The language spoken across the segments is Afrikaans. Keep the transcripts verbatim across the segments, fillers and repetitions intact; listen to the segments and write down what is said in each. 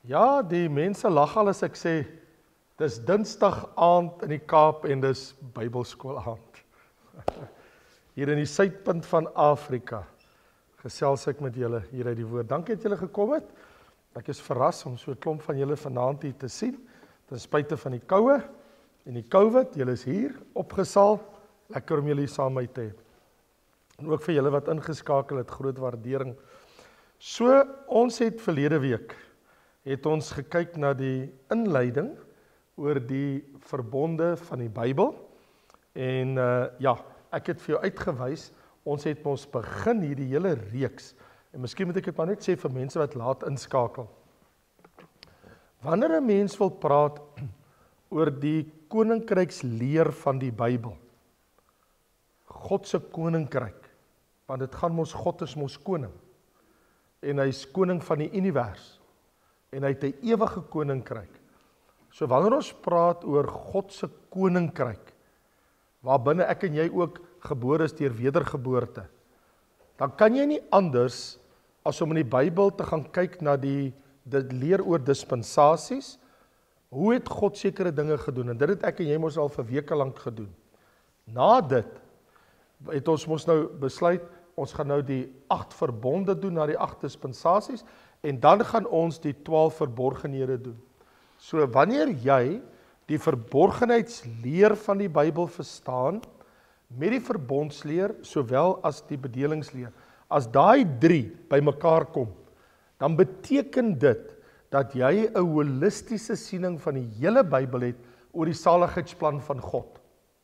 Ja, die mense lag al as ek sê, dis Dinsdag aand in die Kaap en dis Bybelskool aand. Hier in die suidpunt van Afrika, gesels ek met julle hier uit die woord. Dankie dat julle gekom het. Ek is verras om so 'n klomp van julle vanaand hier te sien, ten spyte van die koue en die COVID. Julle is hier opgesaal, lekker om julle hier saam met te hê. En ook vir julle wat ingeskakel het, groot waardering. So, ons het verlede week, het ons gekyk na die inleiding oor die verbonde van die Bybel. En uh, ja, ek het vir jou uitgewys, ons het ons begin hierdie hele reeks, en miskien moet ek dit maar net sê vir mense wat laat inskakel. Wanneer 'n mens wil praat oor die koninkryksleer van die Bybel, God se koninkryk, want dit gaan mos, God is mos koning, en hy is koning van die univers, en hy het 'n ewige koninkryk. So wanneer ons praat oor God se koninkryk, waarbinne ek en jy ook gebore is deur wedergeboorte, dan kan jy nie anders as om in die Bybel te gaan kyk na die, dit leer oor dispensasies. Hoe het God sekere dinge gedoen? En dit het ek en jy mos al vir weke lank gedoen. Na dit het ons mos nou besluit, ons gaan nou die agt verbonde doen na die agt dispensasies, en dan gaan ons die twaalf verborgenhede doen. So wanneer jy die verborgenheidsleer van die Bybel verstaan, met die verbondsleer, sowel as die bedelingsleer, as daai drie by mekaar kom, dan beteken dit, dat jy 'n holistiese siening van die hele Bybel het, oor die saligheidsplan van God.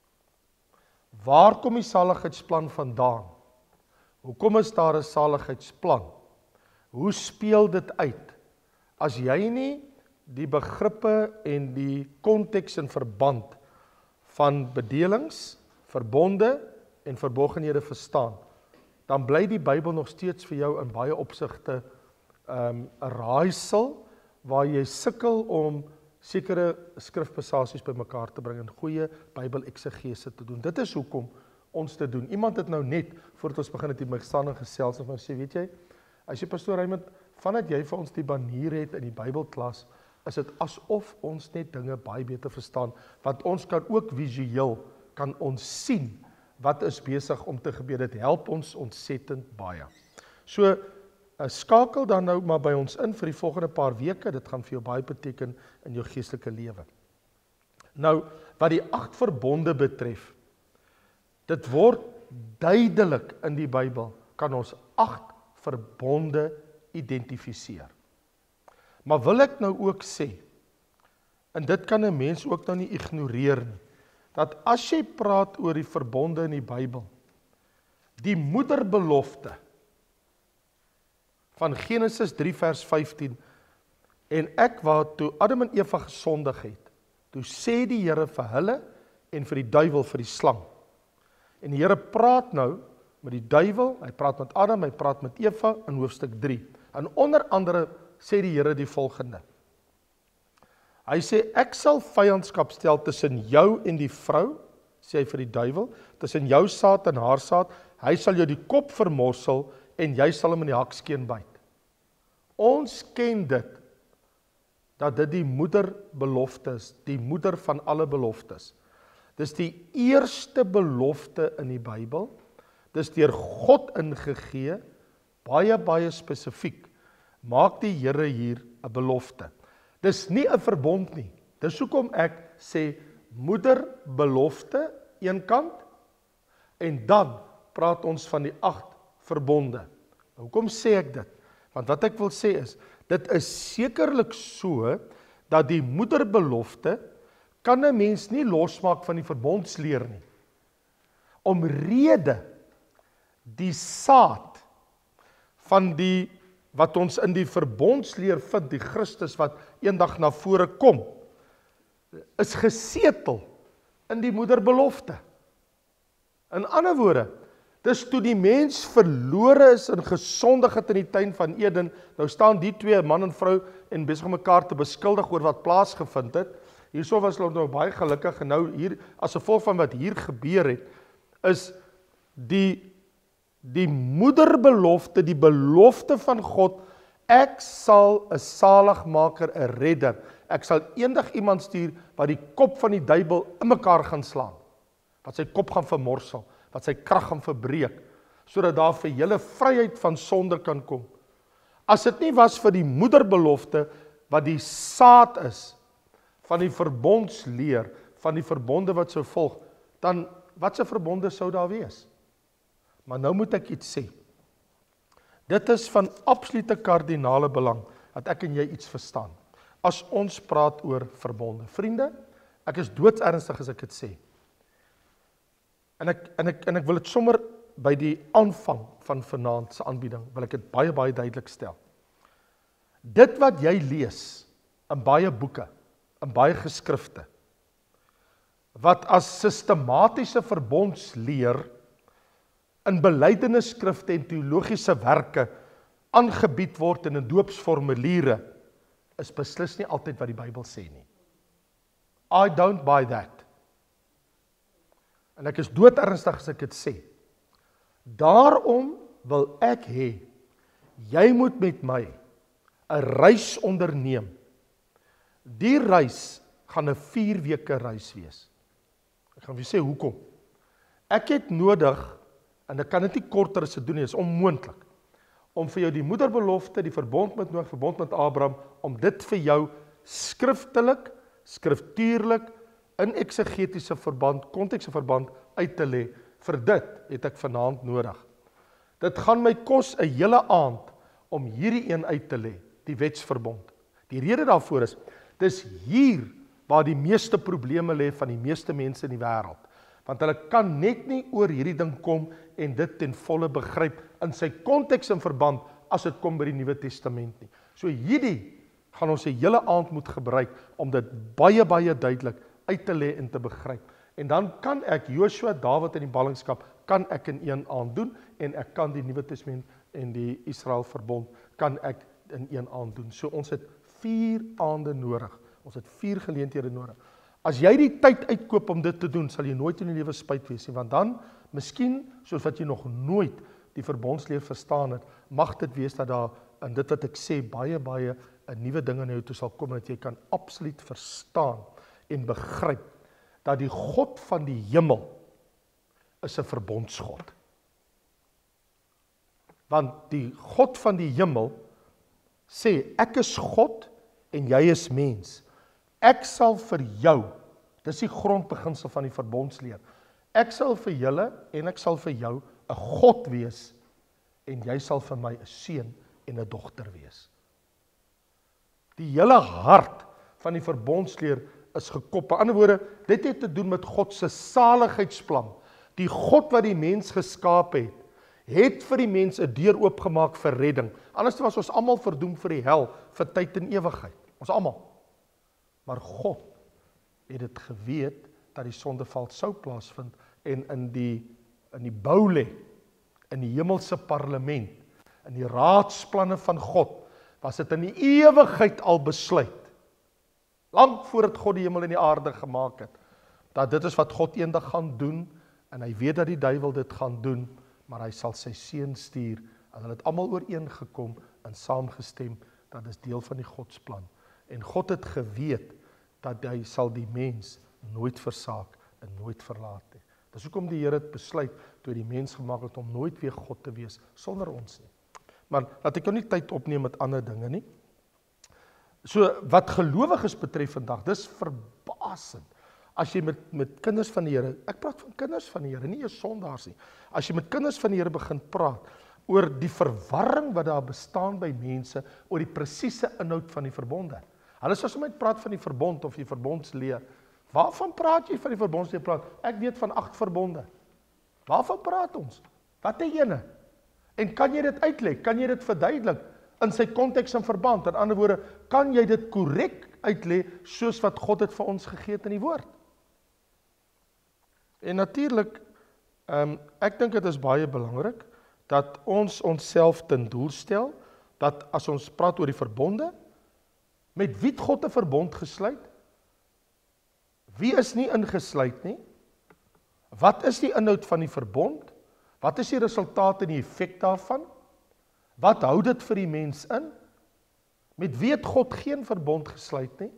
Waar kom die saligheidsplan vandaan? Hoekom is daar 'n saligheidsplan? Hoe speel dit uit? As jy nie die begrippe en die konteks en verband van bedelings, verbonde en verborgenhede verstaan, dan bly die Bybel nog steeds vir jou in baie opsigte um, 'n raaisel, waar jy sukkel om sekere skrifpassasies by mekaar te bring en goeie Bybel-eksegese te doen. Dit is hoekom ons te doen. Iemand het nou net, voordat ons begin het die my staan en gesels, en sê, weet jy, as jy pastoor Raymond, vandat jy vir ons die banier het in die Bybelklas, is dit asof ons net dinge baie beter verstaan, want ons kan ook visueel, kan ons sien, wat is besig om te gebeur. Dit help ons ontsettend baie. So, uh, skakel dan nou maar by ons in vir die volgende paar weke, dit gaan vir jou baie beteken in jou geestelike lewe. Nou, wat die agt verbonde betref, dit word duidelik in die Bybel, kan ons agt verbonde identifiseer. Maar wil ek nou ook sê, en dit kan 'n mens ook nou nie ignoreer nie, dat as jy praat oor die verbonde in die Bybel, die moederbelofte van Genesis drie vers vyftien, en ek wat toe Adam en Eva gesondig het, toe sê die Here vir hulle en vir die duiwel, vir die slang. En die Here praat nou met die duiwel, hy praat met Adam, hy praat met Eva in hoofstuk drie. En onder andere sê die Here die volgende. Hy sê, ek sal vyandskap stel tussen jou en die vrou, sê hy vir die duiwel, tussen jou saad en haar saad, hy sal jou die kop vermorsel en jy sal hom in die hakskeen byt. Ons ken dit, dat dit die moederbelofte is, die moeder van alle beloftes. Dis die eerste belofte in die Bybel, dis deur God ingegee, baie, baie spesifiek, maak die Here hier 'n belofte. Dis nie 'n verbond nie, dis hoekom ek sê, moederbelofte, een kant, en dan praat ons van die agt verbonde. Hoekom sê ek dit? Want wat ek wil sê is, dit is sekerlik so, dat die moederbelofte, kan 'n mens nie losmaak van die verbondsleer nie. Omrede die saad van die, wat ons in die verbondsleer vind, die Christus wat eendag na vore kom, is gesetel in die moederbelofte. In ander woorde, dis toe die mens verlore is en gesondig het in die tuin van Eden, nou staan die twee, man en vrou, en besig om mekaar te beskuldig oor wat plaasgevind het. Hierso was hulle nou baie gelukkig, en nou hier, as gevolg van wat hier gebeur het, is die, die moederbelofte, die belofte van God, Ek sal 'n saligmaker, 'n redder. Ek sal eendag iemand stuur wat die kop van die duiwel in mekaar gaan slaan. Wat sy kop gaan vermorsel, wat sy krag gaan verbreek, sodat daar vir julle vryheid van sonde kan kom. As dit nie was vir die moederbelofte wat die saad is van die verbondsleer, van die verbonde wat sou volg, dan wat se verbonde sou daar wees? Maar nou moet ek iets sê. Dit is van absolute kardinale belang dat ek en jy iets verstaan. As ons praat oor verbonde. Vriende, ek is doodsernstig as ek dit sê. En ek en ek en ek wil dit sommer by die aanvang van vanaand se aanbieding wil ek dit baie baie duidelik stel. Dit wat jy lees in baie boeke, in baie geskrifte, wat as sistematiese verbondsleer in belydenisskrifte en teologiese werke aangebied word en in doopsformuliere, is beslis nie altyd wat die Bybel sê nie. I don't buy that. En ek is doodernstig as ek dit sê. Daarom wil ek hê, jy moet met my 'n reis onderneem. Die reis gaan 'n vier weke reis wees. Ek gaan vir sê hoekom. Ek het nodig, en ek kan dit nie korter as dit doen nie, is onmoontlik, om vir jou die moederbelofte, die verbond met Noag, verbond met Abraham, om dit vir jou skriftelik, skriftuurlik, in eksegetiese verband, kontekse verband uit te lê. Vir dit het ek vanaand nodig. Dit gaan my kos 'n hele aand om hierdie een uit te lê, die wetsverbond. Die rede daarvoor is, dis hier waar die meeste probleme lê van die meeste mense in die wêreld. Want hulle kan net nie oor hierdie ding kom en dit ten volle begryp in sy konteks en verband as dit kom by die Nuwe Testament nie. So hierdie gaan ons 'n hele aand moet gebruik om dit baie baie duidelik uit te lê en te begryp. En dan kan ek Joshua, Dawid in die ballingskap kan ek in een aand doen en ek kan die Nuwe Testament en die Israel verbond kan ek in een aand doen. So ons het vier aande nodig. Ons het vier geleenthede nodig. As jy die tyd uitkoop om dit te doen, sal jy nooit in die lewe spyt wees nie, want dan, miskien, soos wat jy nog nooit die verbondsleer verstaan het, mag dit wees dat daar, in dit wat ek sê, baie, baie 'n nuwe ding in jou toe sal kom, dat jy kan absoluut verstaan en begryp, dat die God van die hemel is 'n verbondsgod. Want die God van die hemel sê, ek is God en jy is mens. Ek sal vir jou, dis die grondbeginsel van die verbondsleer, ek sal vir julle en ek sal vir jou 'n God wees en jy sal vir my 'n seun en 'n dogter wees. Die hele hart van die verbondsleer is gekoppel. Aan die ander woorde, dit het te doen met God se saligheidsplan. Die God wat die mens geskaap het, het vir die mens 'n deur oopgemaak vir redding. Anders was ons almal verdoem vir die hel vir tyd en ewigheid. Ons almal. Maar God het dit geweet dat die sondeval sou plaasvind en in die in die bou lê, in die hemelse parlement, in die raadsplanne van God, was dit in die ewigheid al besluit. Lank voordat God die hemel en die aarde gemaak het, dat dit is wat God eendag gaan doen, en hy weet dat die duiwel dit gaan doen, maar hy sal sy seun stuur, en hulle het almal ooreengekom en saamgestem, dat is deel van die Godsplan. En God het geweet, dat hy sal die mens nooit versaak en nooit verlaat nie. Dis hoekom die Here het besluit, toe die mens gemaak het, om nooit weer God te wees, sonder ons nie. Maar laat ek nou nie tyd opneem met ander dinge nie. So, wat gelowiges betref vandag, dis verbasend. As jy met, met kinders van die Here, ek praat van kinders van die Here, nie eers sondaars nie. As jy met kinders van die Here begin praat, oor die verwarring wat daar bestaan by mense, oor die presiese inhoud van die verbonde. Hulle sal sommer praat van die verbond of die verbondsleer. Waarvan praat jy van die verbondsleer praat? Ek weet van agt verbonde. Waarvan praat ons? Wat 'n ene? En kan jy dit uitlê? Kan jy dit verduidelik in sy konteks en verband? In ander woorde, kan jy dit korrek uitlê soos wat God het vir ons gegee het in die woord? En natuurlik, um, ek dink dit is baie belangrik dat ons onsself ten doel stel, dat as ons praat oor die verbonde, met wie het God 'n verbond gesluit? Wie is nie ingesluit nie? Wat is die inhoud van die verbond? Wat is die resultaat en die effek daarvan? Wat hou dit vir die mens in? Met wie het God geen verbond gesluit nie?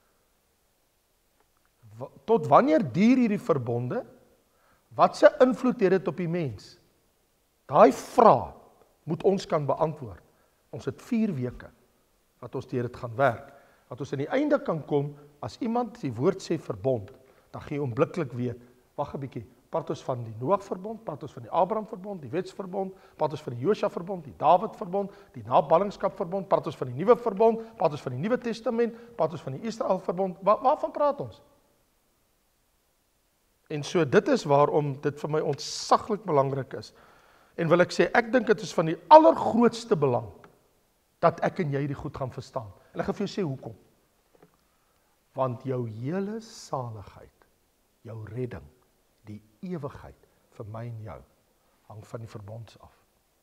Tot wanneer duur hierdie verbonde? Wat se invloed het dit op die mens? Daai vraag moet ons kan beantwoord. Ons het vier weke wat ons deur dit gaan werk. Dat ons aan die einde kan kom, as iemand die woord sê verbond, dan gee jy onmiddellik weet, wag 'n bietjie, praat ons van die Noag verbond, praat ons van die Abraham verbond, die wetsverbond, praat ons van die Josua verbond, die Dawid verbond, die naballingskap verbond, praat ons van die nuwe verbond, praat ons van die Nuwe Testament, praat ons van die Israel verbond, Waar, waarvan praat ons? En so dit is waarom dit vir my ontsaglik belangrik is. En wil ek sê, ek dink dit is van die allergrootste belang, dat ek en jy die goed gaan verstaan. En ek gaan vir jou sê hoekom. Want jou hele saligheid, jou redding, die ewigheid vir my en jou, hang van die verbonds af.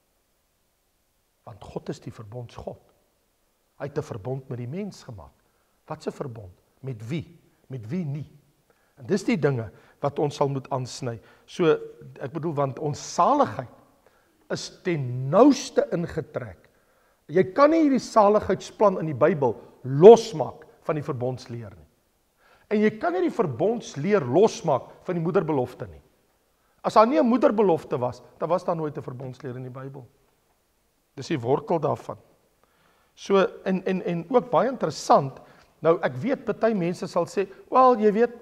Want God is die verbondsgod. Hy het 'n verbond met die mens gemaak. Wat 'n verbond? Met wie? Met wie nie? En dis die dinge wat ons sal moet aansny. So, ek bedoel, want ons saligheid is ten nouste ingetrek. Jy kan nie hierdie saligheidsplan in die Bybel losmaak van die verbondsleer nie. En jy kan nie die verbondsleer losmaak van die moederbelofte nie. As daar nie 'n moederbelofte was, dan was daar nooit 'n verbondsleer in die Bybel. Dis die wortel daarvan. So, en, en, en ook baie interessant, nou ek weet, party mense sal sê, wel, jy weet,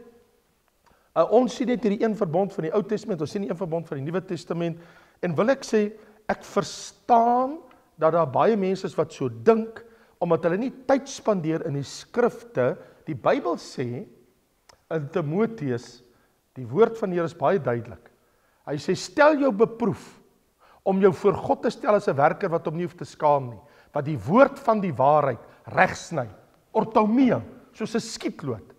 uh, ons sien net hierdie een verbond van die Ou Testament, ons sien die een verbond van die Nuwe Testament, en wil ek sê, ek verstaan, dat daar baie mense is wat so dink, omdat hulle nie tyd spandeer in die skrifte. Die Bybel sê, in Timoteus, die woord van die Here is baie duidelik. Hy sê, stel jou beproef, om jou voor God te stel as 'n werker wat hom nie hoef te skaam nie, wat die woord van die waarheid regsny, ortomeo, soos 'n skietloot.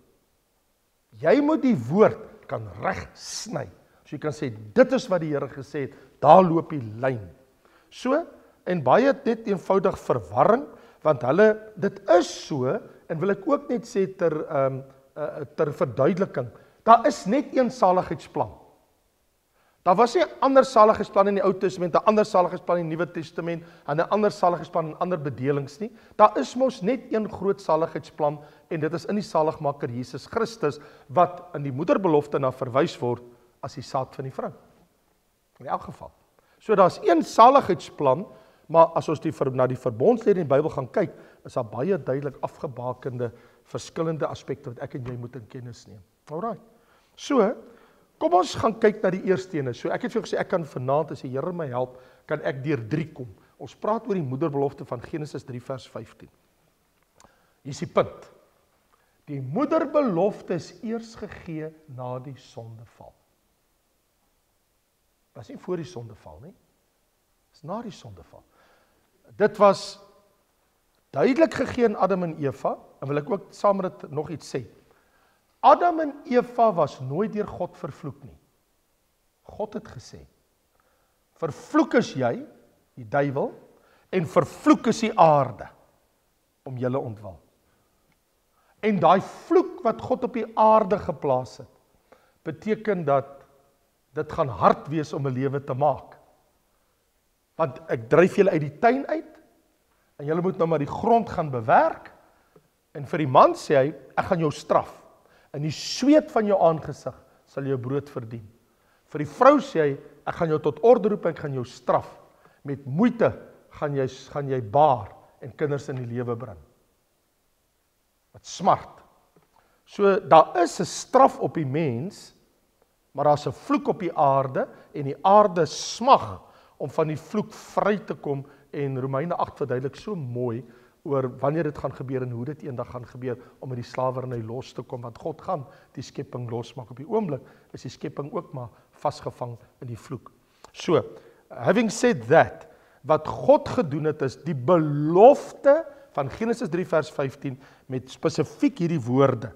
Jy moet die woord kan regsny, so jy kan sê, dit is wat die Here gesê het, daar loop die lyn. So, en baie het net eenvoudig verwarring, want hulle, dit is so, en wil ek ook net sê ter, um, uh, ter verduideliking, daar is net een saligheidsplan. Daar was nie 'n ander saligheidsplan in die Ou Testament, 'n ander saligheidsplan in die Nuwe Testament, en 'n ander saligheidsplan in ander bedelings nie. Daar is mos net een groot saligheidsplan, en dit is in die saligmaker Jesus Christus, wat in die moederbelofte na verwys word, as die saad van die vrou. In elk geval. So daar's een saligheidsplan, maar as ons die, na die verbondsleer in die Bybel gaan kyk, is daar baie duidelik afgebakende, verskillende aspekte, wat ek en jy moet in kennis neem. Alright. So, kom ons gaan kyk na die eerste ene. So ek het vir jou gesê, ek kan vanaand, as die Here my help, kan ek deur drie kom. Ons praat oor die moederbelofte van Genesis drie vers vyftien. Hier is die punt. Die moederbelofte is eers gegee na die sondeval. Was nie voor die sondeval nie. Dis na die sondeval. Dit was duidelik gegee aan Adam en Eva, en wil ek ook saam met dit nog iets sê. Adam en Eva was nooit deur God vervloek nie. God het gesê, vervloek is jy, die duiwel, en vervloek is die aarde, om julle ontwil. En daai vloek wat God op die aarde geplaas het, beteken dat dit gaan hard wees om 'n lewe te maak. Want ek dryf julle uit die tuin uit, en julle moet nou maar die grond gaan bewerk, en vir die man sê hy, ek gaan jou straf. In die sweet van jou aangesig sal jy jou brood verdien. Vir die vrou sê hy, ek gaan jou tot orde roep, ek gaan jou straf. Met moeite gaan jy, gaan jy baar en kinders in die lewe bring. Wat smart. So, daar is 'n straf op die mens, maar daar's 'n vloek op die aarde, en die aarde smag om van die vloek vry te kom, en Romeine agt verduidelik so mooi, oor wanneer dit gaan gebeur en hoe dit eendag gaan gebeur om met die slawerny los te kom, want God gaan die skepping losmaak. Op die oomblik is die skepping ook maar vasgevang in die vloek. So, having said that, wat God gedoen het is die belofte van Genesis drie vers vyftien met spesifiek hierdie woorde.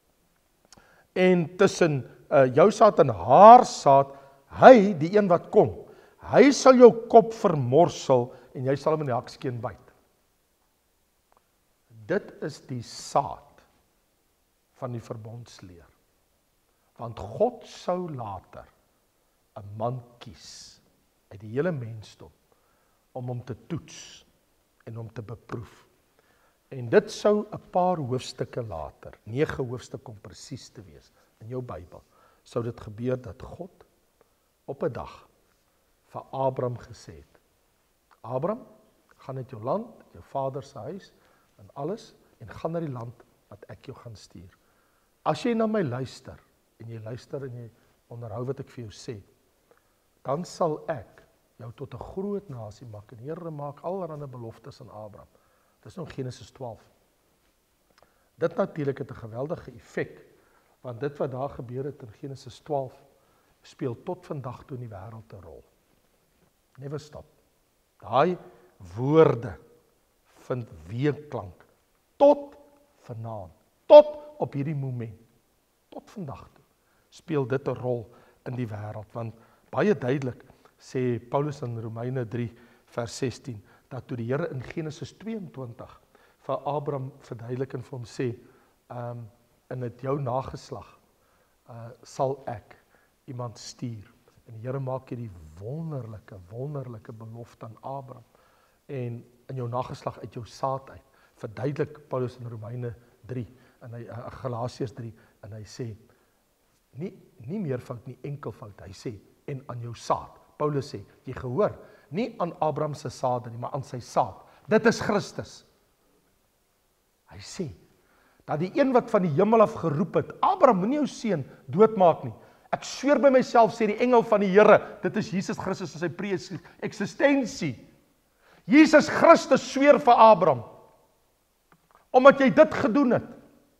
En tussen uh, jou saad en haar saad, hy, die een wat kom, hy sal jou kop vermorsel en jy sal hom in die hakskeen byt. Dit is die saad van die verbondsleer. Want God sou later 'n man kies uit die hele mensdom om hom te toets en hom te beproef. En dit sou 'n paar hoofstukke later, nege hoofstukke om presies te wees, in jou Bybel, sou dit gebeur dat God op 'n dag vir Abraham gesê het, Abraham, gaan uit jou land, jou vader se huis, en alles, en gaan na die land wat ek jou gaan stuur. As jy na my luister, en jy luister en jy onderhou wat ek vir jou sê, dan sal ek jou tot 'n groot nasie maak, en die Here maak allerlei beloftes aan Abraham. Dis nou Genesis twaalf. Dit natuurlik het 'n geweldige effek, want dit wat daar gebeur het in Genesis twaalf, speel tot vandag toe in die wêreld 'n rol. Never stop. Daai woorde vind weerklank, tot vanaand, tot op hierdie moment, tot vandag toe, speel dit 'n rol in die wêreld, want baie duidelik sê Paulus in Romeine drie vers sestien, dat toe die Here in Genesis twee en twintig vir Abraham verduidelik en vir hom sê, um, in dit jou nageslag uh, sal ek iemand stuur. En die Here maak hierdie wonderlike, wonderlike belofte aan Abraham, en in jou nageslag uit jou saad uit, verduidelik Paulus in Romeine drie, en hy, uh, Galasiërs drie, en hy sê, nie, nie meervoud, nie enkelvoud, hy sê, en aan jou saad. Paulus sê, jy gehoor, nie aan Abraham se saad nie, maar aan sy saad. Dit is Christus. Hy sê, dat die een wat van die hemel af geroep het, Abraham, moenie jou seun doodmaak nie. Ek sweer by myself, sê die engel van die Here, dit is Jesus Christus en sy pre-eksistensie. Jesus Christus sweer vir Abraham, omdat jy dit gedoen het,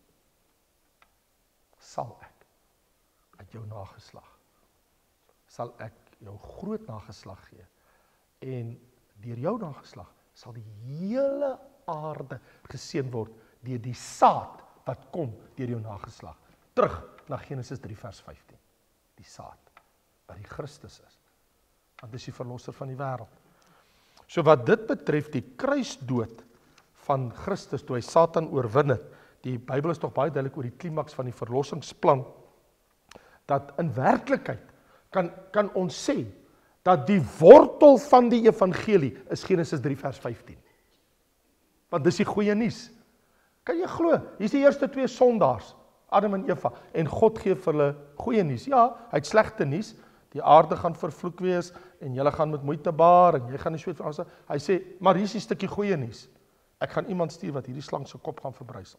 sal ek uit jou nageslag, sal ek jou groot nageslag gee, en deur jou nageslag sal die hele aarde geseën word deur die saad wat kom deur jou nageslag. Terug na Genesis drie vers vyftien. Die saad wat die Christus is. Want dit is die verlosser van die wêreld. So wat dit betref, die kruisdood van Christus toe hy Satan oorwin het, die Bybel is tog baie duidelik oor die klimaks van die verlossingsplan, dat in werklikheid kan, kan ons sê, dat die wortel van die evangelie is Genesis drie vers vyftien. Want dis die goeie nuus. Kan jy glo? Hier is die eerste twee sondaars, Adam en Eva, en God gee vir hulle goeie nuus. Ja, hy het slegte nuus, die aarde gaan vervloek wees, en julle gaan met moeite baar, en jy gaan nie sweet vir ons. Hy sê, maar hier is die stukkie goeie nuus. Ek gaan iemand stuur wat hierdie slang se kop gaan verbrysel.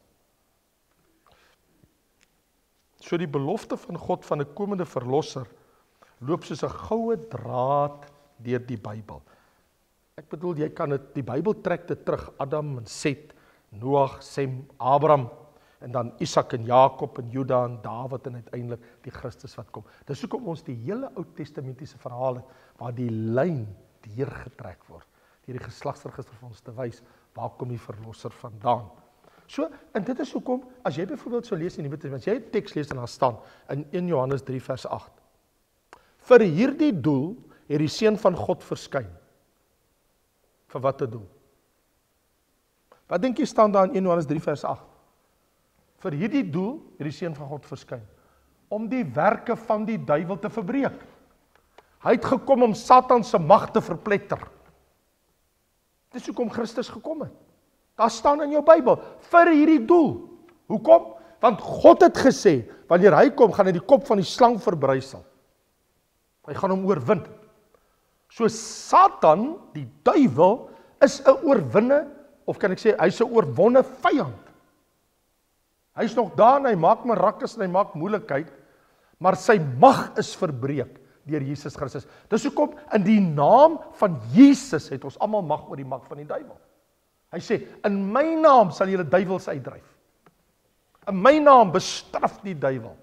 So die belofte van God van 'n komende verlosser loop soos 'n goue draad deur die Bybel. Ek bedoel, jy kan dit, die Bybel trek dit terug, Adam en Set, Noag, Sem, Abraham, en dan Isak en Jakob en Juda en Dawid en uiteindelik die Christus wat kom. Dis hoekom ons die hele Ou Testamentiese verhaal het, waar die lyn deurgetrek word, deur die geslagsregister vir ons te wys, waar kom die verlosser vandaan. So, en dit is hoekom, as jy byvoorbeeld so lees in die Nuwe Testament, as jy 'n teks lees en daar staan, in een Johannes drie vers agt, vir hierdie doel het die Seun van God verskyn. Vir wat 'n doel? Wat dink jy staan daar in een Johannes drie vers agt? Vir hierdie doel het die Seun van God verskyn, om die werke van die duiwel te verbreek. Hy het gekom om Satan se mag te verpletter. Dis hoekom Christus gekom het. Daar staan in jou Bybel, vir hierdie doel. Hoekom? Want God het gesê, wanneer hy kom, gaan hy die kop van die slang verbrysel. Hy gaan hom oorwin. So Satan, die duiwel, is 'n oorwinne, of kan ek sê, hy's 'n oorwonne vyand. Hy's nog daar en hy maak mirakkels en hy maak moeilikheid, maar sy mag is verbreek deur Jesus Christus. Dis hoekom in die naam van Jesus het ons almal mag oor die mag van die duiwel. Hy sê, in my naam sal julle duiwels uitdryf. In my naam bestraf die duiwel.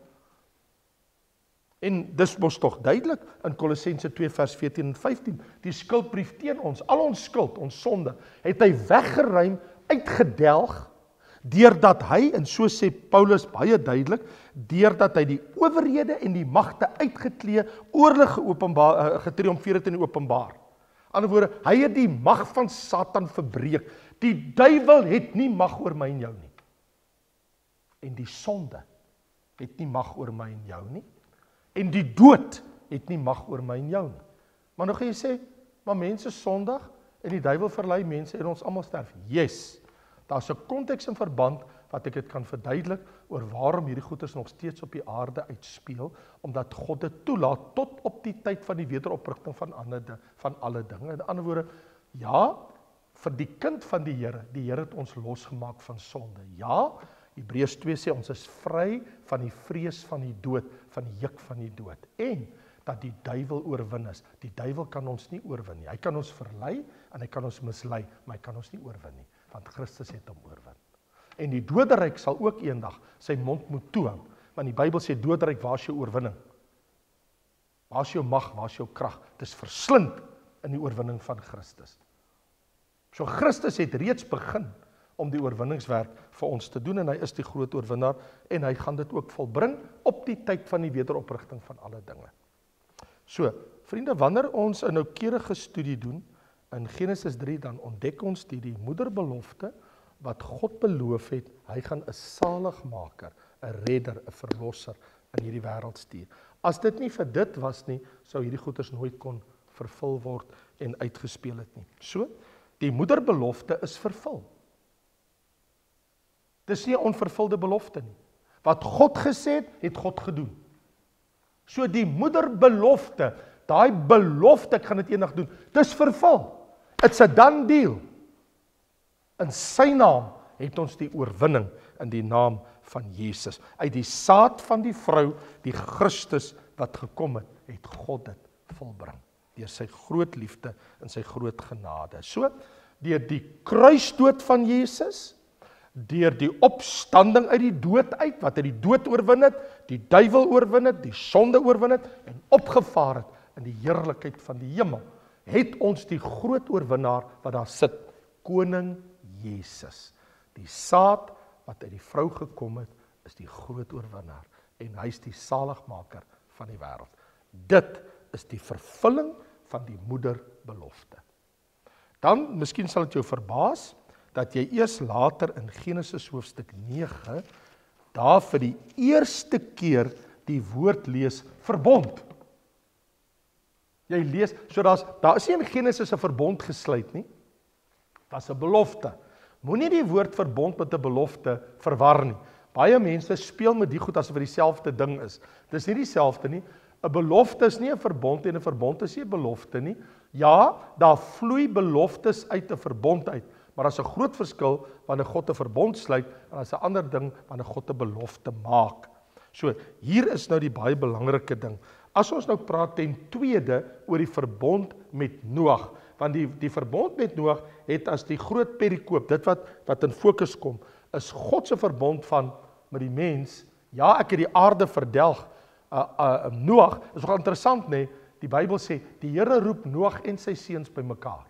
En dis mos tog duidelik in Kolossense twee vers veertien en vyftien, die skuldbrief teen ons, al ons skuld, ons sonde, het hy weggeruim, uitgedelg, deurdat hy, en so sê Paulus baie duidelik, deurdat hy die owerhede en die magte uitgeklee, oorlig geopenbaar, getriomfeer het in die openbaar. Aan die ander woorde, hy het die mag van Satan verbreek. Die duiwel het nie mag oor my en jou nie. En die sonde het nie mag oor my en jou nie. En die dood het nie mag oor my en jou nie. Maar nou gaan jy sê, maar mense sondig en die duiwel verlei mense en ons almal sterf. Yes, Daar's 'n konteks en verband wat ek dit kan verduidelik oor waarom hierdie goeders nog steeds op die aarde uitspeel, omdat God dit toelaat tot op die tyd van die wederoprigting van ander van alle dinge. In ander woorde, ja, vir die kind van die Here, die Here het ons losgemaak van sonde. Ja, Hebreërs twee sê ons is vry van die vrees van die dood, van die juk van die dood. En dat die duiwel oorwin is. Die duiwel kan ons nie oorwin nie. Hy kan ons verlei en hy kan ons mislei, maar hy kan ons nie oorwin nie, want Christus het hom oorwin. En die doderyk sal ook eendag sy mond moet toehou, want die Bybel sê doderyk, waar is jou oorwinning? Waar is jou mag, waar is jou krag? Dit is verslind in die oorwinning van Christus. So Christus het reeds begin om die oorwinningswerk vir ons te doen, en hy is die groot oorwinnaar, en hy gaan dit ook volbring op die tyd van die wederoprigting van alle dinge. So, vriende, wanneer ons 'n noukeurige studie doen in Genesis drie, dan ontdek ons die, die moederbelofte wat God beloof het, hy gaan 'n saligmaker, 'n redder, 'n verlosser in hierdie wêreld stuur. As dit nie vir dit was nie, sou hierdie goeders nooit kon vervul word en uitgespeel het nie. So, die moederbelofte is vervul. Dis nie 'n onvervulde belofte nie. Wat God gesê het, het God gedoen. So die moederbelofte, daai belofte, ek gaan dit eendag doen, dis vervul. It's a done deal. In sy naam het ons die oorwinning in die naam van Jesus. Uit die saad van die vrou, die Christus wat gekom het, het God dit volbring. Deur sy groot liefde en sy groot genade. So, deur die kruisdood van Jesus, deur die opstanding uit die dood uit, wat hy die dood oorwin het, die duiwel oorwin het, die sonde oorwin het, en opgevaar het in die heerlikheid van die hemel, het ons die groot oorwinnaar wat daar sit, koning Jesus. Die saad wat uit die vrou gekom het, is die groot oorwinnaar, en hy is die saligmaker van die wêreld. Dit is die vervulling van die moederbelofte. Dan, miskien sal dit jou verbaas, dat jy eers later in Genesis hoofstuk nege, daar vir die eerste keer die woord lees, verbond. Jy lees, so daar's, daar is nie in Genesis 'n verbond gesluit nie, daar's 'n belofte. Moenie die woord verbond met 'n belofte verwar nie. Baie mense speel met die goed asof dit dieselfde ding is. Dis nie dieselfde nie. 'n Belofte is nie 'n verbond en 'n verbond is nie 'n belofte nie. Ja, daar vloei beloftes uit 'n verbond uit, maar daar's 'n groot verskil wanneer God 'n verbond sluit en daar's 'n ander ding wanneer God 'n belofte maak. So, hier is nou die baie belangrike ding. As ons nou praat ten tweede oor die verbond met Noag, want die, die verbond met Noag het as die groot perikoop, dit wat, wat in fokus kom, is God se verbond van met die mens. Ja, ek het die aarde verdelg. Uh, uh, Noag, is wel interessant, nee, die Bybel sê, die Here roep Noag en sy seuns by mekaar.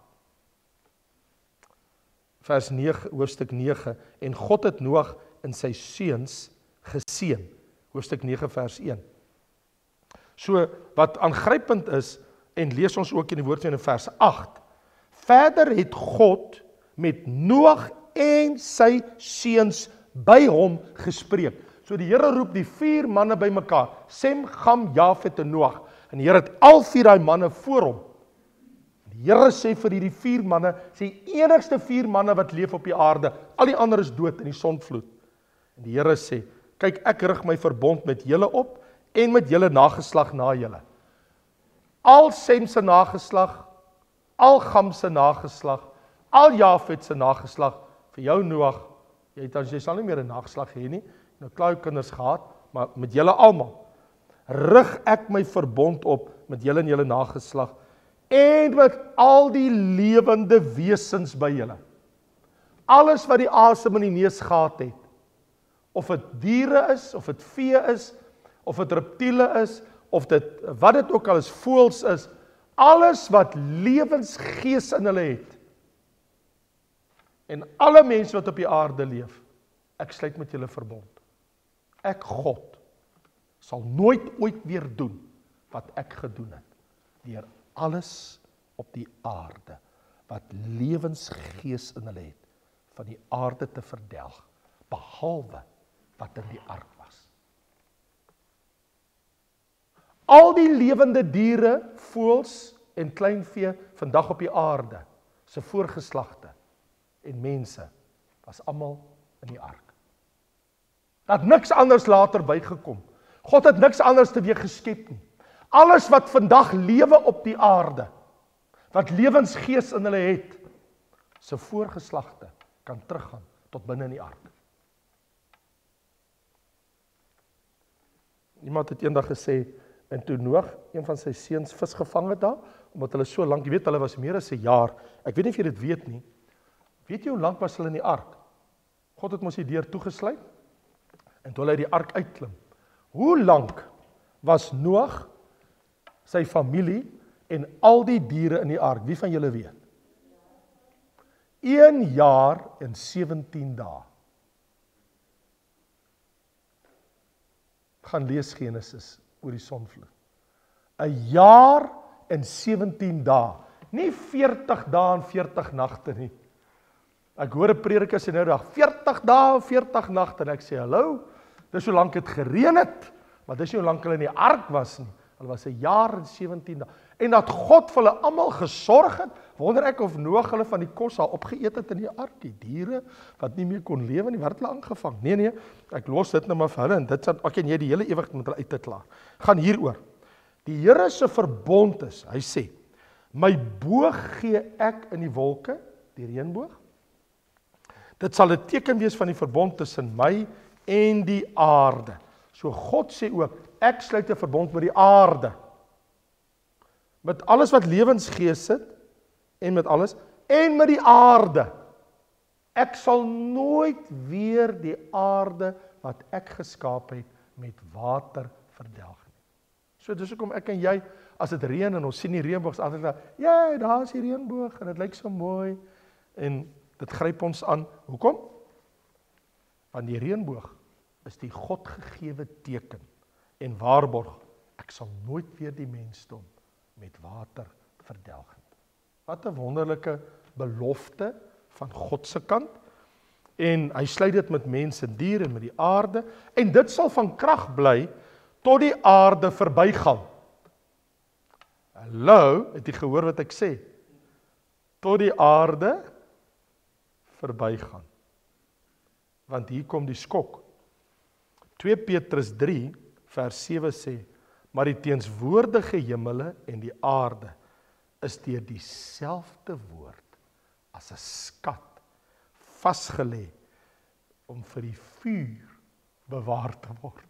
Vers nege, hoofstuk nege, en God het Noag en sy seuns geseën. Hoofstuk nege vers een. So, wat aangrypend is, en lees ons ook in die woord in vers agt, verder het God met Noag en sy seuns by hom gespreek. So die Here roep die vier manne by mekaar, Sem, Gam, Jafet en Noag, en die Here het al vier daai manne voor hom. Die Here sê vir hierdie vier manne, sê die enigste vier manne wat leef op die aarde, al die ander is dood in die sondvloed. En die Here sê, kyk, ek rig my verbond met julle op, en met julle nageslag na julle. Al Sem se nageslag, al Gam se nageslag, al Jafet se nageslag, vir jou Noag, jy, het, jy sal nie meer 'n nageslag hê nie, nou klaar jou kinders gehad, maar met julle almal, rig ek my verbond op met julle en julle nageslag, en met al die lewende wesens by julle. Alles wat die asem in die neus gehad het, of dit diere is, of dit vee is, of dit reptiele is, of dit, wat dit ook al is, voëls is, alles wat lewensgees in hulle het, en alle mense wat op die aarde leef, ek sluit met julle verbond. Ek, God, sal nooit ooit weer doen wat ek gedoen het, deur alles op die aarde, wat lewensgees in hulle het, van die aarde te verdelg, behalwe wat in die ark was. Al die lewende diere, voëls en kleinvee vandag op die aarde, se voorgeslagte en mense was almal in die ark. Dat niks anders later bygekom. God het niks anders teweeg geskep nie. Alles wat vandag lewe op die aarde, wat lewensgees in hulle het, se voorgeslagte kan teruggaan tot binne in die ark. Iemand het eendag gesê, en toe Noag, een van sy seuns, vis gevang het daar, omdat hulle so lank, jy weet, hulle was meer as 'n jaar, ek weet nie of jy dit weet nie, weet jy hoe lank was hulle in die ark? God het mos die deur toegesluit, en toe hulle uit die ark uitklim, hoe lank was Noag, sy familie, en al die diere in die ark, wie van julle weet? een jaar en sewentien dae. Gaan lees Genesis oor die sonvloed. een jaar en sewentien dae. Nie veertig dae en veertig nagte nie. Ek hoor 'n prediker sê nou dag, veertig dae en veertig nagte, en ek sê, hallo, dis hoe lank het gereën het, maar dis nie hoe lank hulle in die ark was nie. Hulle was een jaar en sewentien dae. En dat God vir hulle almal gesorg het, wonder ek of Noag hulle van die kos al opgeëet het in die ark, die diere wat nie meer kon lewe nie, wat het hulle aangevang? Nee, nee, ek los dit nou maar vir hulle, en dit sal, ek en jy die hele ewigheid met hulle uit te klaar. Gaan hieroor. Die Here se verbond is, hy sê, my boog gee ek in die wolke, die reënboog. Dit sal 'n teken wees van die verbond tussen my en die aarde. So God sê ook, ek sluit 'n verbond met die aarde. Met alles wat lewensgees het, en met alles, en met die aarde. Ek sal nooit weer die aarde wat ek geskaap het, met water verdelg nie. So dis hoekom ek en jy, as dit reën en ons sien die reënboog, is altyd daar, ja, daar is die reënboog, en dit lyk so mooi, en dit gryp ons aan. Hoekom? Want die reënboog is die God gegewe teken, en waarborg, ek sal nooit weer die mensdom met water verdelg nie. Wat 'n wonderlike belofte van God se kant, en hy sluit dit met mense, diere en met die aarde, en dit sal van krag bly, tot die aarde verbygaan. Hallo, het jy gehoor wat ek sê? Tot die aarde verbygaan. Want hier kom die skok. twee Petrus drie, vers sewe sê, maar die teenswoordige hemele en die aarde is deur dieselfde woord as 'n skat vasgelê om vir die vuur bewaar te word.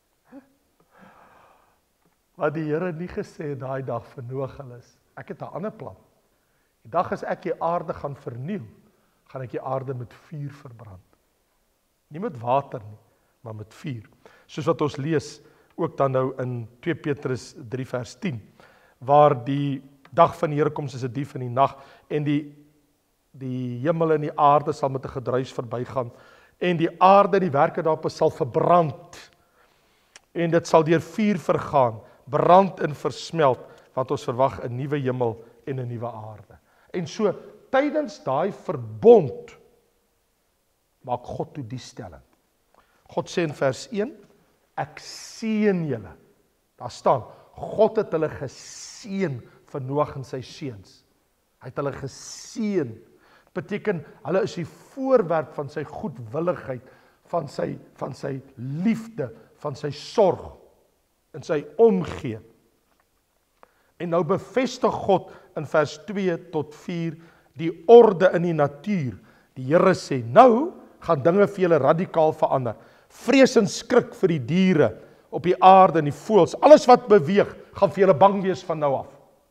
Wat die Here nie gesê daai dag vir Noag is, ek het 'n ander plan. Die dag as ek die aarde gaan verniel, gaan ek die aarde met vuur verbrand. Nie met water nie, maar met vuur. Soos wat ons lees, ook dan nou in twee Petrus drie vers tien, waar die dag van die Here kom soos 'n dief in die nag, en die, die hemel en die aarde sal met 'n gedruis verbygaan, en die aarde en die werke daarop sal verbrand, en dit sal deur vuur vergaan, brand en versmelt, want ons verwag 'n nuwe hemel en 'n nuwe aarde. En so, tydens daai verbond, maak God toe die stelling. God sê in vers een, ek seën julle. Daar staan, God het hulle geseën vir Noag en sy seuns. Hy het hulle geseën. Beteken, hulle is die voorwerp van sy goedwilligheid, van sy, van sy liefde, van sy sorg, en sy omgee. En nou bevestig God in vers twee tot vier die orde in die natuur. Die Here sê, nou gaan dinge vir julle radikaal verander. Vrees en skrik vir die diere op die aarde en die voëls. Alles wat beweeg, gaan vir julle bang wees van nou af.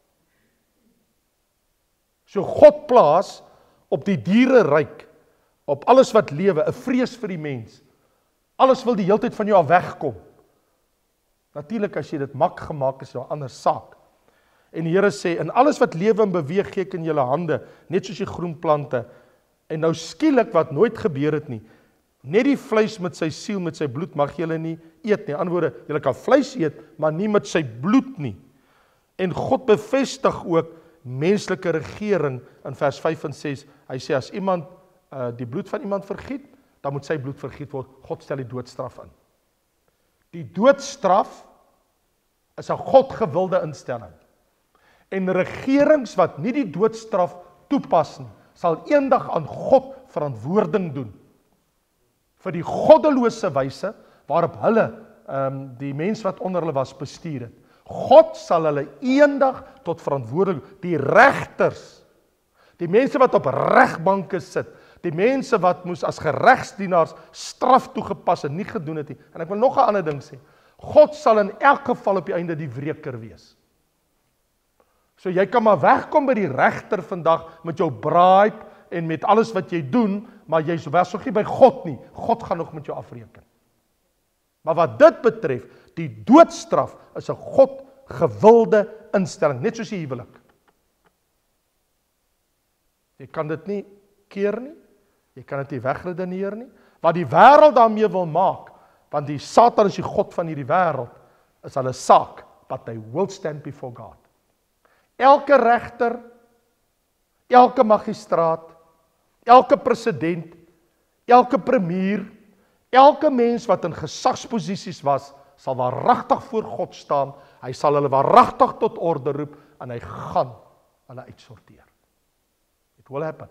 So God plaas op die diereryk, op alles wat lewe, 'n vrees vir die mens. Alles wil die heeltyd van jou af wegkom. Natuurlik as jy dit mak gemaak is, 'n ander saak. En die Here sê, in alles wat lewe en beweeg gee ek in julle hande, net soos die groen plante. En nou skielik wat nooit gebeur het nie, net die vleis met sy siel, met sy bloed mag julle nie eet nie. In ander woorde, julle kan vleis eet, maar nie met sy bloed nie. En God bevestig ook menslike regering in vers vyf en ses. Hy sê, as iemand uh, die bloed van iemand vergiet, dan moet sy bloed vergiet word. God stel die doodstraf in. Die doodstraf is 'n God-gewilde instelling. En regerings wat nie die doodstraf toepas nie, sal eendag aan God verantwoording doen vir die goddelose wyse waarop hulle um, die mens wat onder hulle was bestuur het. God sal hulle eendag tot verantwoordelik, die regters, die mense wat op regbanke sit, die mense wat moes as geregsdienaars straf toegepas en nie gedoen het nie. En ek wil nog 'n ander ding sê. God sal in elk geval op die einde die wreker wees. So jy kan maar wegkom by die regter vandag met jou bribe en met alles wat jy doen, maar jy was nog nie by God nie. God gaan nog met jou afreken. Maar wat dit betref, die doodstraf is 'n God gewilde instelling, net soos die huwelik. Jy kan dit nie keer nie, jy kan dit nie wegredeneer nie. Wat die wêreld daarmee wil maak, want die Satan is die god van hierdie wêreld, is hulle saak, but they will stand before God. Elke regter, elke magistraat, elke president, elke premier, elke mens wat in gesagsposisies was, sal waaragtig voor God staan, hy sal hulle waaragtig tot orde roep, en hy gaan hulle uitsorteer. It will happen.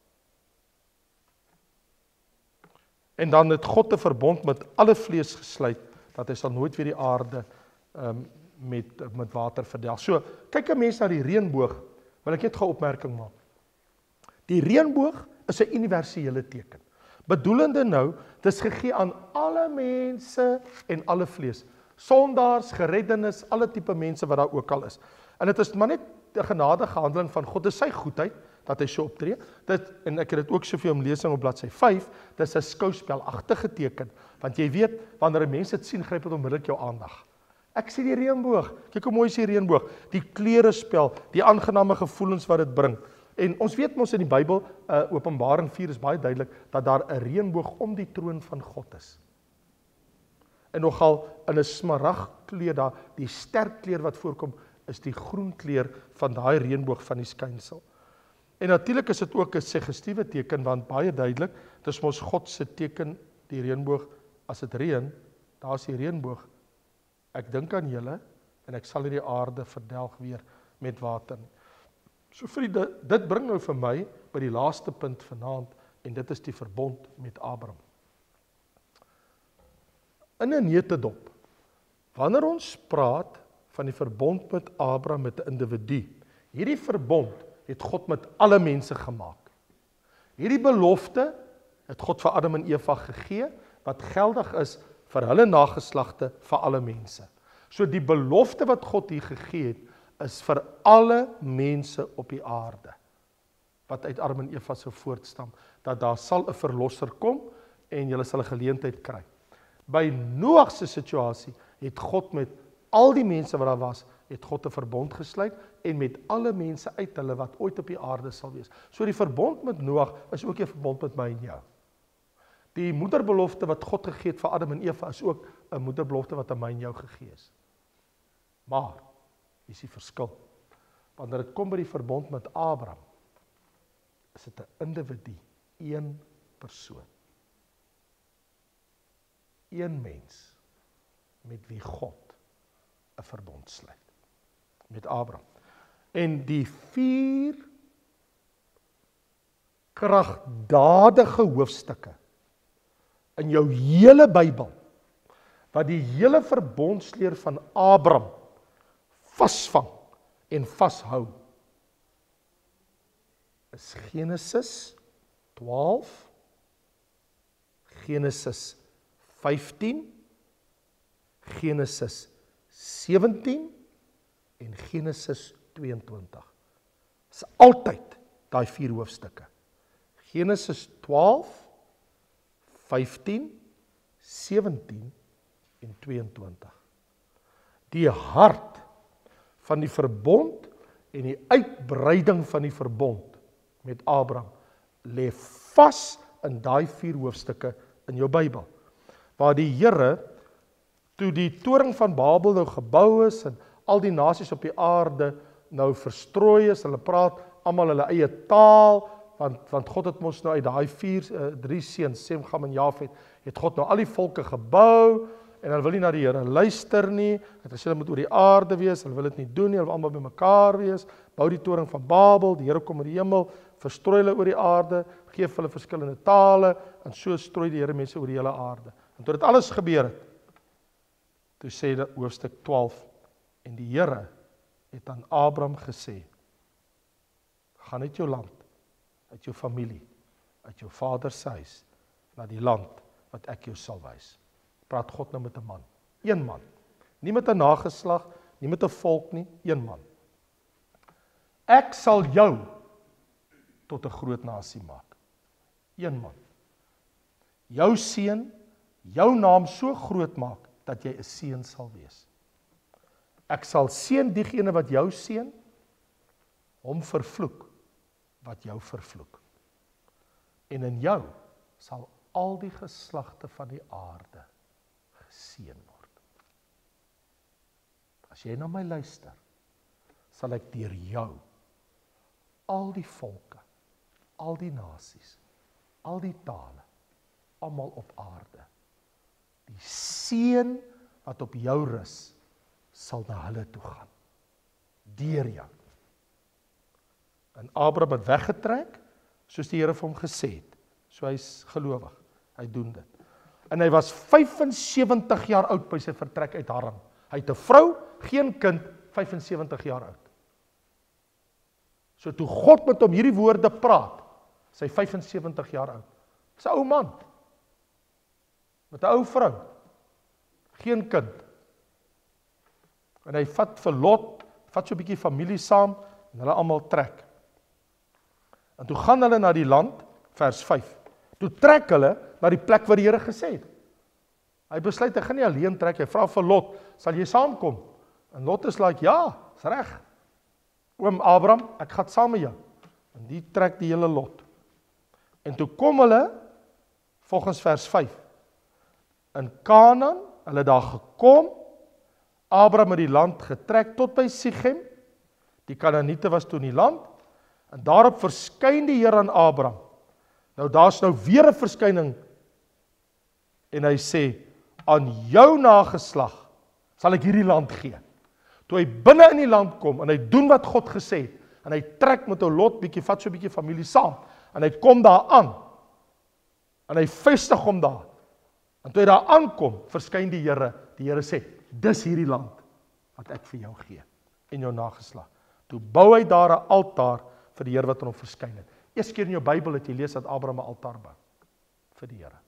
En dan het God 'n verbond met alle vlees gesluit, dat hy sal nooit weer die aarde um, met, met water verdelg. So, kyk 'n mens na die reënboog, wil ek net gou 'n opmerking maak. Die reënboog is 'n universele teken. Bedoelende nou, dit is gegee aan alle mense en alle vlees. Sondaars, gereddenes, alle tipe mense wat daar ook al is. En dit is maar net 'n genadige handeling van God, dit is sy goedheid, dat hy so optree. Dit, en ek het dit ook soveel om lesing op bladsy vyf, dit is 'n skouspelagtige teken, want jy weet, wanneer 'n mens dit sien, gryp dit onmiddellik jou aandag. Ek sien die reënboog, kyk hoe mooi is die reënboog, die kleurespel, die aangename gevoelens wat dit bring. En ons weet mos in die Bybel, uh, Openbaring vier is baie duidelik, dat daar 'n reënboog om die troon van God is. En nogal in 'n smaragdkleur daar, die sterk kleur wat voorkom, is die groen kleur van daai reënboog van die skynsel. En natuurlik is dit ook 'n suggestiewe teken, want baie duidelik, dis mos God se teken, die reënboog, as dit reën, daar is die reënboog. Ek dink aan julle, en ek sal hierdie aarde verdelg weer met water. So vriende, dit bring nou vir my by die laaste punt vanaand, en dit is die verbond met Abraham. In 'n neutedop, wanneer ons praat van die verbond met Abraham met 'n individu, hierdie verbond het God met alle mense gemaak. Hierdie belofte het God vir Adam en Eva gegee, wat geldig is vir hulle nageslagte, vir alle mense. So die belofte wat God hier gegee het, is vir alle mense op die aarde, wat uit Adam en Eva sou voortstam, dat daar sal 'n verlosser kom, en julle sal 'n geleentheid kry. By Noag se situasie, het God met al die mense wat daar was, het God 'n verbond gesluit, en met alle mense uit hulle wat ooit op die aarde sal wees. So die verbond met Noag is ook 'n verbond met my en jou. Die moederbelofte wat God gegee het vir Adam en Eva is ook 'n moederbelofte wat aan my en jou gegee is. Maar, hier is die verskil. Wanneer dit kom by die verbond met Abraham, is dit 'n individu, een persoon. Een mens, met wie God 'n verbond sluit. Met Abraham. En die vier kragdadige hoofstukke in jou hele Bybel, wat die hele verbondsleer van Abraham vasvang en vashou, is Genesis twaalf, Genesis vyftien, Genesis sewentien en Genesis tweeëntwintig. Dis altyd daai vier hoofstukke. Genesis twaalf, vyftien, sewentien en tweeëntwintig. Die hart van die verbond en die uitbreiding van die verbond met Abraham lê vas in daai vier hoofstukke in jou Bybel. Waar die Here, toe die toring van Babel nou gebou is en al die nasies op die aarde nou verstrooi is, hulle praat almal hulle eie taal, want, want God het mos nou uit daai vier, uh, drie seuns, Sem, Gam en Jafet, het God nou al die volke gebou, en hulle wil nie na die Here luister nie. Hy het gesê hulle moet oor die aarde wees, hulle wil dit nie doen nie, hulle wil almal by mekaar wees, bou die toring van Babel, die Here kom in die hemel, verstrooi hulle oor die aarde, gee vir hulle verskillende tale, en so strooi die Here mense oor die hele aarde. En toe dit alles gebeur het, toe sê dit hoofstuk twaalf, en die Here het aan Abraham gesê, gaan uit jou land, uit jou familie, uit jou vader se huis, na die land wat ek jou sal wys. Praat God nou met 'n man, een man, nie met 'n nageslag, nie met 'n volk nie, een man. Ek sal jou tot 'n groot nasie maak, een man. Jou seun, jou naam so groot maak, dat jy 'n seun sal wees. Ek sal seën diegene wat jou seën, hom vervloek, wat jou vervloek. En in jou sal al die geslagte van die aarde geseën word. As jy na my luister, sal ek deur jou al die volke, al die nasies, al die tale, almal op aarde, die seën wat op jou rus, sal na hulle toe gaan. Deur jou. En Abraham het weggetrek, soos die Here vir hom gesê het. So hy is gelowig, hy doen dit. En hy was vyfensewentig jaar oud by sy vertrek uit Haran. Hy het 'n vrou, geen kind, vyfensewentig jaar oud. So toe God met hom hierdie woorde praat, is hy vyfensewentig jaar oud. Dis 'n ou man, met 'n ou vrou, geen kind. En hy vat vir Lot, vat so 'n bietjie familie saam, en hulle almal trek. En toe gaan hulle na die land, vers vyf. Toe trek hulle na die plek waar die Here gesê het. Hy besluit, hy gaan nie alleen trek, hy vra vir Lot, sal jy saamkom? En Lot is like, ja, is reg. Oom Abraham, ek gaan saam met jou. En die trek die hele Lot. En toe kom hulle, volgens vers vyf, in Kanaan, hulle daar gekom, Abraham het die land getrek tot by Sichem, die Kanaaniete was toe in die land, en daarop verskyn die Here aan Abraham. Nou daar's nou weer 'n verskyning, en hy sê, aan jou nageslag sal ek hierdie land gee. Toe hy binne in die land kom, en hy doen wat God gesê het, en hy trek met 'n Lot, bietjie, vat so 'n bietjie familie saam, en hy kom daar aan, en hy vestig hom daar, en toe hy daar aankom, verskyn die Here, die Here sê, dis hierdie land, wat ek vir jou gee, en jou nageslag. Toe bou hy daar 'n altaar, vir die Here wat aan hom verskyn het. Eerste keer in jou Bybel het jy lees dat Abraham 'n altaar bou, vir die Here.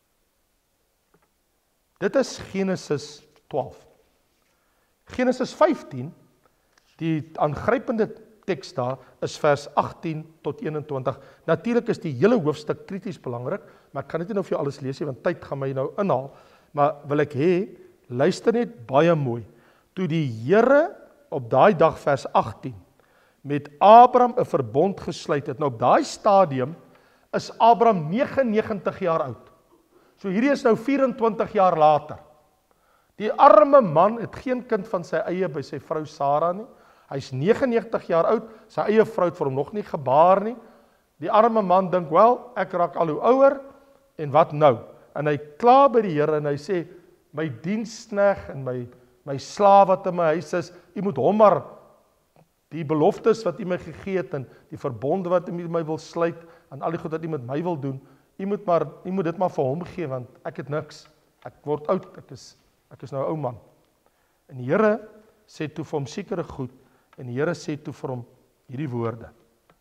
Dit is Genesis twaalf. Genesis vyftien, die aangrypende teks daar, is vers agttien tot eenentwintig. Natuurlik is die hele hoofstuk krities belangrik, maar ek kan dit nie nou vir jou alles lees nie, want tyd gaan my nou inhaal, maar wil ek hê, luister net baie mooi. Toe die Here op daai dag, vers agttien, met Abraham 'n verbond gesluit het. Nou op daai stadium is Abraham negenennegentig jaar oud. So hierdie is nou vyerentwintig jaar later. Die arme man het geen kind van sy eie by sy vrou Sara nie. Hy's negenennegentig jaar oud, sy eie vrou het vir hom nog nie gebaar nie. Die arme man dink, wel, ek raak al hoe ouer, en wat nou? En hy kla by die Here en hy sê, my diensknegt en my, my slaaf wat in my huis is, u moet hom maar die beloftes wat u my gegee het en die verbonde wat u met my wil sluit en al die goed wat u met my wil doen, u moet maar u moet dit maar vir hom gee want ek het niks. Ek word oud, ek is ek is nou 'n ou man. En die Here sê toe vir hom sekere goed en die Here sê toe vir hom hierdie woorde.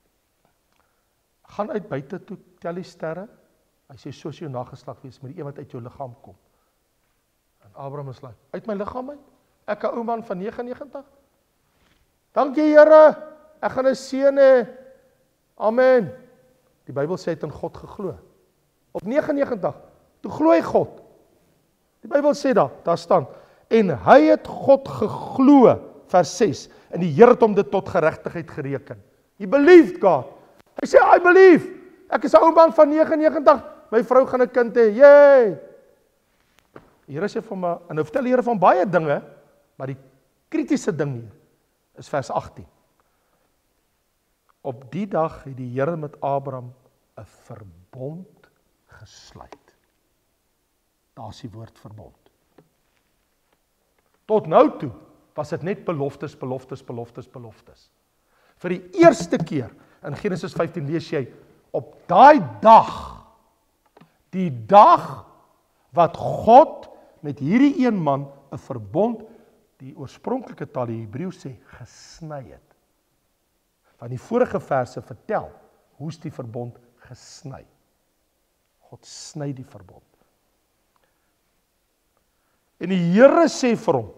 Gaan uit buite toe, tel die sterre. Hy sê soos jou nageslag wees met die een wat uit jou liggaam kom. En Abraham is like, uit my liggaam uit? Ek 'n ou man van negenennegentig? Dankie Here, ek gaan 'n seun hê. Amen. Die Bybel sê hy het in God geglo. Op negenennegentig, toe glo hy God. Die Bybel sê daar, daar staan, en hy het God geglo, vers ses, en die Here het hom dit tot geregtigheid gereken. He believed God. Hy sê, I believe, ek is 'n ou man van negenennegentig, my vrou gaan 'n kind hê, yay! Die Here sê vir my, en nou vertel die Here van baie dinge, maar die kritiese ding hier, is vers agttien. Op die dag het die Here met Abraham 'n verbond gesluit. Daar is die woord verbond. Tot nou toe was dit net beloftes, beloftes, beloftes, beloftes. Vir die eerste keer in Genesis vyftien lees jy, op daai dag, die dag wat God met hierdie een man 'n verbond, die oorspronklike taal, die Hebreëus sê, gesny het. Van die vorige verse vertel, hoe's die verbond gesny. God sny die verbond. En die Here sê vir hom,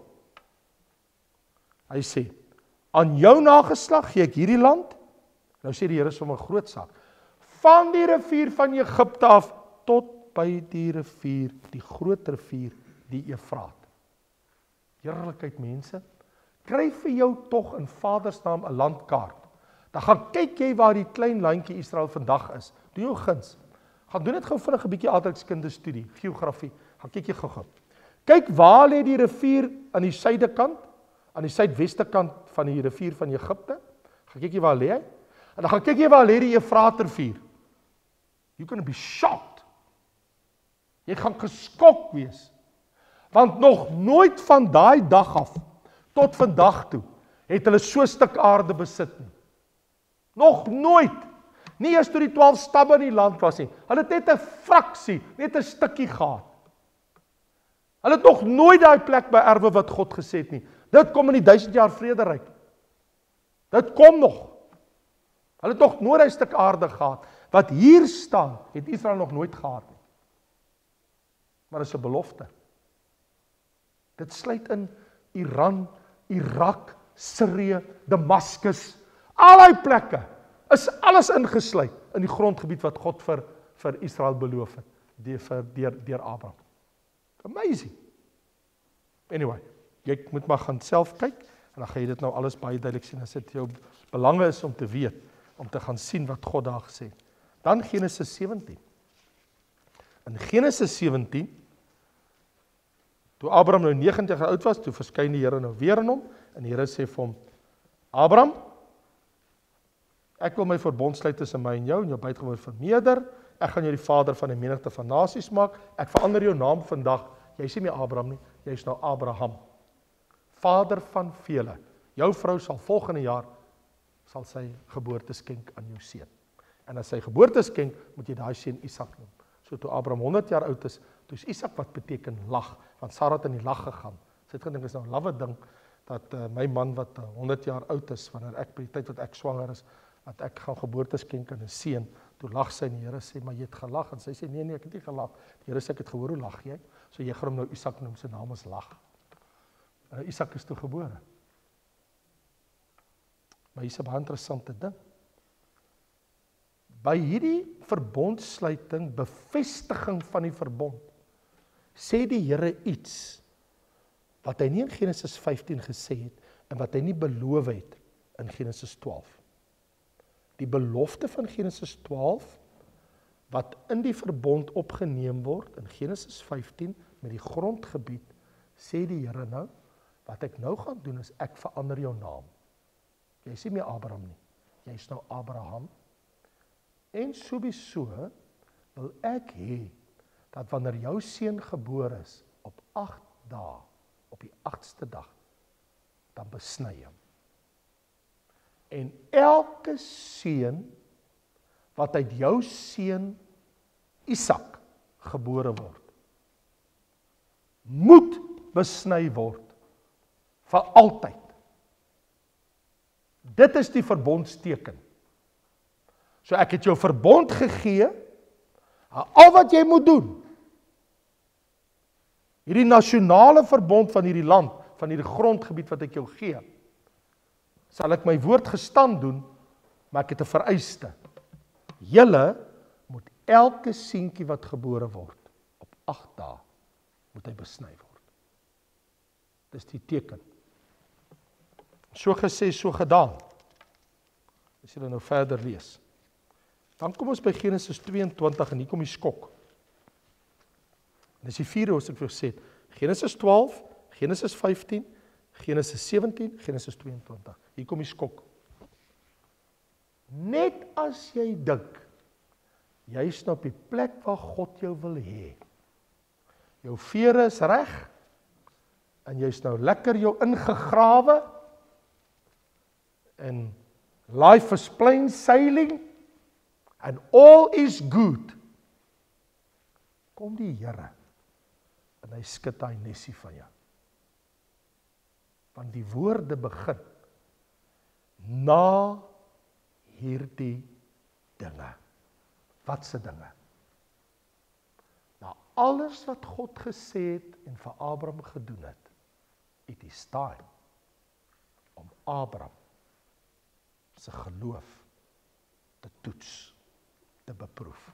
hy sê, aan jou nageslag gee ek hierdie land, nou sê die Here sommer 'n groot saak, van die rivier van Egipte af, tot by die rivier, die groot rivier, die Efraat. Heerlikheid mense, kry vir jou tog in Vadersnaam 'n landkaart. Dan gaan kyk jy waar die klein landjie Israel vandag is. Doen jou guns. Gaan doen dit gou vinnig 'n bietjie aardrykskunde studie, geografie. Gaan kyk jy gou-gou. Kyk waar lê die rivier aan die suidekant, aan die suidweste kant van die rivier van Egipte. Gaan kyk jy waar lê hy? En dan gaan kyk jy waar lê die Efraat rivier. You're going to be shocked. Jy gaan geskok wees. Want nog nooit van daai dag af tot vandag toe het hulle so 'n stuk aarde besit nie. Nog nooit. Nie eers toe die twaalf stamme in die land was nie. Hulle het net 'n fraksie, net 'n stukkie gehad. Hulle het nog nooit daai plek beerwe wat God gesê het nie. Dit kom in die duisend jaar vrederyk. Dit kom nog. Hulle het nog nooit 'n stuk aarde gehad. Wat hier staan, het Israel nog nooit gehad nie. Maar dit is 'n belofte. Dit sluit in Iran, Irak, Sirië, Damaskus, al die plekke, is alles ingesluit in die grondgebied wat God vir, vir Israel beloof het, deur, deur, deur Abraham. Amazing. Anyway, jy moet maar gaan self kyk, en dan gaan jy dit nou alles baie duidelik sien, as dit jou belange is om te weet, om te gaan sien wat God daar gesê het. Dan Genesis sewentien. In Genesis sewentien, toe Abraham nou negentig jaar oud was, toe verskyn die Here nou weer aan hom, en die Here sê vir hom, Abraham, ek wil my verbond sluit tussen my en jou, en jou buitengewoon vermeerder, ek gaan jou die vader van 'n menigte van nasies maak, ek verander jou naam vandag, jy sê nie Abraham nie, jy is nou Abraham, vader van vele, jou vrou sal volgende jaar, sal sy geboorte skenk aan jou seun, en as sy geboorte skenk, moet jy daai seun Isak noem. So toe Abraham honderd jaar oud is, toe is Isak wat beteken lag, want Sarah het in die lag gegaan. Sy het gedink, is nou 'n lawwe ding, dat uh, my man wat uh, honderd jaar oud is, wanneer ek by die tyd wat ek swanger is, dat ek gaan geboorte skenk aan 'n seun. Toe lag sy en die Here sê, maar jy het gelag, en sy sê, nee nee, ek het nie gelag. Die Here sê, ek het gehoor, hoe lag jy? So jy gaan hom nou Isak noem, sy naam is lag. En Isak is toe gebore. Maar hier is 'n baie interessante ding. By hierdie verbondsluiting, bevestiging van die verbond, sê die Here iets wat hy nie in Genesis vyftien gesê het en wat hy nie beloof het in Genesis twaalf. Die belofte van Genesis twaalf wat in die verbond opgeneem word in Genesis vyftien met die grondgebied, sê die Here nou, wat ek nou gaan doen is ek verander jou naam. Jy sê nie Abraham nie, jy is nou Abraham. En sowieso wil ek hê dat wanneer jou seun gebore is op agt dae, op die agste dag, dan besny hom. En elke seun wat uit jou seun Isak gebore word, moet besny word vir altyd. Dit is die verbondsteken. So ek het jou verbond gegee, al wat jy moet doen, hierdie nasionale verbond van hierdie land, van hierdie grondgebied wat ek jou gee, sal ek my woord gestand doen, maar ek het 'n vereiste. Julle moet elke seentjie wat gebore word, op agt dae, moet hy besny word. Dis die teken. So gesê, so gedaan. As jy nou verder lees. Dan kom ons by Genesis twee en twintig en hier kom die skok. En dis die vierde hoofstuk wat ek gesê het. Genesis twaalf, Genesis vyftien, Genesis sewentien, Genesis twee en twintig. Hier kom die skok. Net as jy dink, jy is nou op die plek waar God jou wil hê. Jou vere is reg, en jy's nou lekker jou ingegrawe, en life is plain sailing, and all is good, kom die Here, en hy skud daai nesie van jou. Want die woorde begin, na hierdie dinge. Wat se dinge? Na alles wat God gesê het en vir Abraham gedoen het, it is time om Abraham se geloof te toets, te beproef.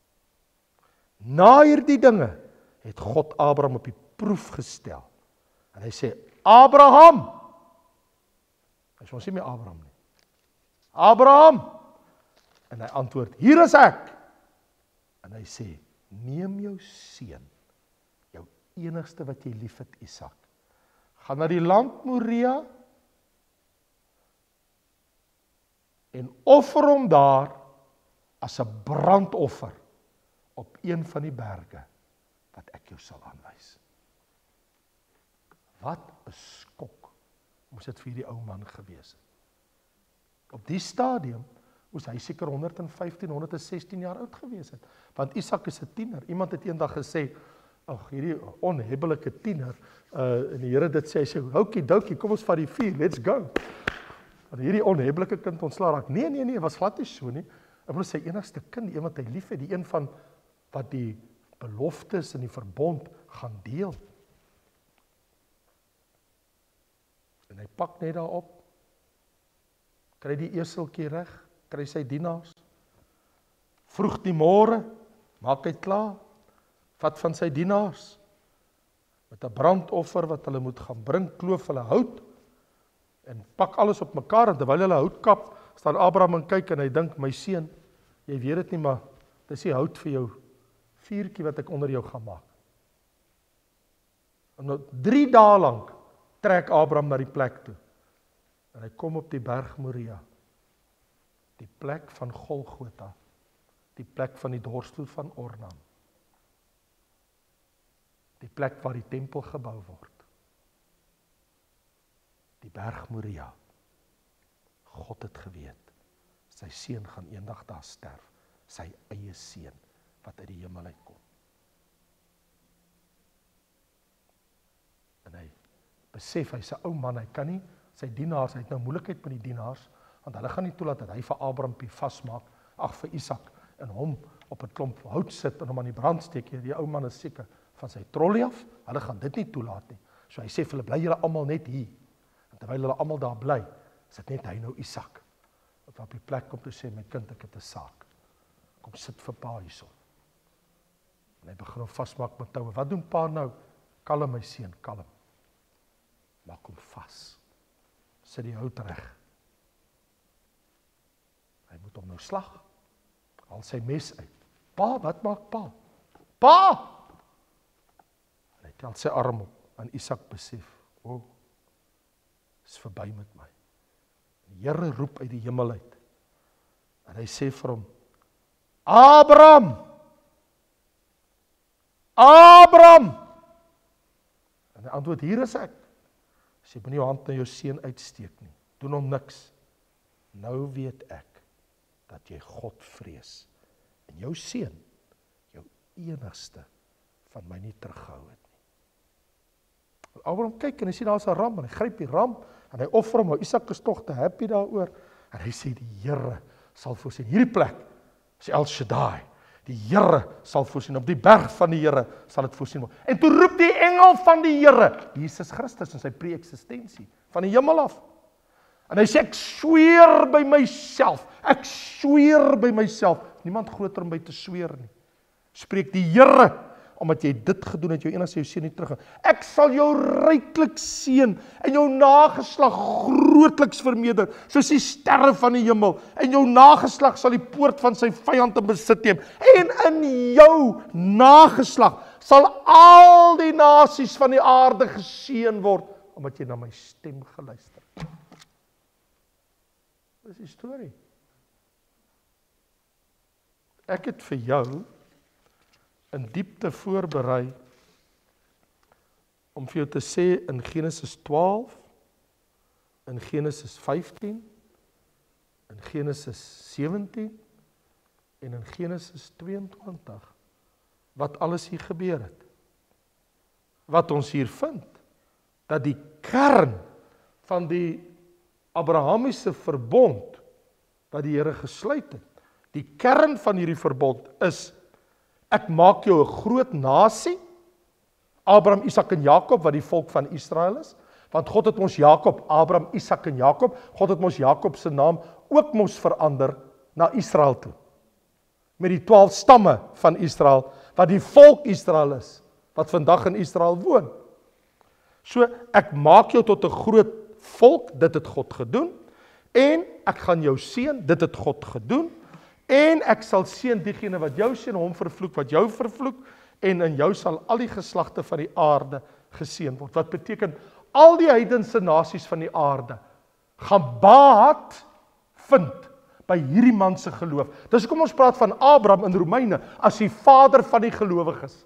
Na hierdie dinge het God Abraham op die proef gestel. En hy sê, Abraham! Hy sê ons nie meer Abraham nie. Abraham! En hy antwoord, hier is ek! En hy sê, neem jou seun, jou enigste wat jy lief het, Isak. Gaan na die land Moria, en offer hom daar, as 'n brandoffer, op een van die berge, wat ek jou sal aanwys. Wat 'n skok, moes dit vir die ou man gewees het. Op die stadium, moes hy seker honderd vyftien, honderd sestien jaar oud gewees het. Want Isak is 'n tiener. Iemand het eendag gesê, ag, hierdie onhebbelike tiener, uh, en die Here dit sê, hy sê, houtjie doutjie, kom ons vat die vuur, let's go. Want hierdie onhebbelike kind ontslaa raak. Nee, nee, nee, was glad nie so nie. Hy was sy enigste kind, die een wat hy lief het, die een van wat die beloftes en die verbond gaan deel. En hy pak net daarop, kry die eseltjie reg, kry sy dienaars, vroeg die môre, maak hy klaar, vat van sy dienaars, met 'n brandoffer wat hulle moet gaan bring, kloof hulle hout, en pak alles op mekaar, en terwyl hulle hout kap, staan Abraham en kyk, en hy dink, my seun, jy weet dit nie, maar dis die hout vir jou vuurtjie wat ek onder jou gaan maak. En nou drie dae lank trek Abraham na die plek toe. En hy kom op die berg Moria, die plek van Golgotha, die plek van die dorsvloed van Ornan, die plek waar die tempel gebou word, die berg Moria. God het geweet, sy seun gaan eendag daar sterf, sy eie seun, wat uit die hemel uitkom. En hy besef, hy's 'n ou man, hy kan nie, sy dienaars, hy het nou moeilikheid met die dienaars, want hulle gaan nie toelaat dat hy vir Abraham vasmaak, ag vir Isak, en hom op 'n klomp hout sit, en hom aan die brand steek, die ou man is seker van sy trollie af, hulle gaan dit nie toelaat nie. So hy sê vir hulle, bly julle almal net hier, en terwyl hulle almal daar bly, is dit net hy nou Isak, wat op die plek kom te sê, my kind, ek het 'n saak, kom sit vir pa hierso. En hy begin hom vasmaak met toue. Wat doen pa nou? Kalm my seun, kalm. Maak hom vas. Sit die hout reg. Hy moet hom nou slag. Haal sy mes uit. Pa, wat maak pa? Pa! En hy tel sy arm op, en Isak besef, o, oh, is verby met my. Die Here roep uit die hemel uit. En hy sê vir hom, Abraham! Abraham! En hy antwoord, hier is ek. Sê, moenie jou hand na jou seun uitsteek nie. Doen hom niks. Nou weet ek, dat jy God vrees. En jou seun, jou enigste, van my nie teruggehou het nie. Abraham kyk, en hy sê, daar is 'n ram, en hy gryp die ram, en hy offer hom, maar Isak is tog te happy daaroor, en hy sê, die Here sal voorsien. Hierdie plek, sê El Shaddai, die Here sal voorsien, op die berg van die Here sal dit voorsien word. En toe roep die engel van die Here, Jesus Christus in sy pre-eksistensie, van die hemel af. En hy sê, ek sweer by myself, ek sweer by myself, niemand groter om by te sweer nie. Spreek die Here, omdat jy dit gedoen het, jou enigste jou seun nie terug. Ek sal jou ryklik seën, en jou nageslag grootliks vermeerder, soos die sterre van die hemel, en jou nageslag sal die poort van sy vyand in besit neem, en in jou nageslag sal al die nasies van die aarde geseën word, omdat jy na my stem geluister. Dis die storie. Ek het vir jou in diepte voorberei om vir jou te sê in Genesis twaalf, in Genesis vyftien, in Genesis sewentien en in Genesis tweeëntwintig wat alles hier gebeur het. Wat ons hier vind, dat die kern van die Abrahamiese verbond wat die Here gesluit het, die kern van hierdie verbond is, ek maak jou 'n groot nasie, Abraham, Isak en Jakob, wat die volk van Israel is, want God het ons Jakob, Abraham, Isak en Jakob, God het ons Jakob se naam ook mos verander na Israel toe. Met die twaalf stamme van Israel, wat die volk Israel is, wat vandag in Israel woon. So, ek maak jou tot 'n groot volk, dit het God gedoen, en ek gaan jou seën, dit het God gedoen, en ek sal seën diegene wat jou seën, hom vervloek wat jou vervloek, en in jou sal al die geslagte van die aarde geseën word. Wat beteken, al die heidense nasies van die aarde gaan baat vind by hierdie man se geloof. Dis hoekom ons praat van Abraham in Romeine as die vader van die gelowiges.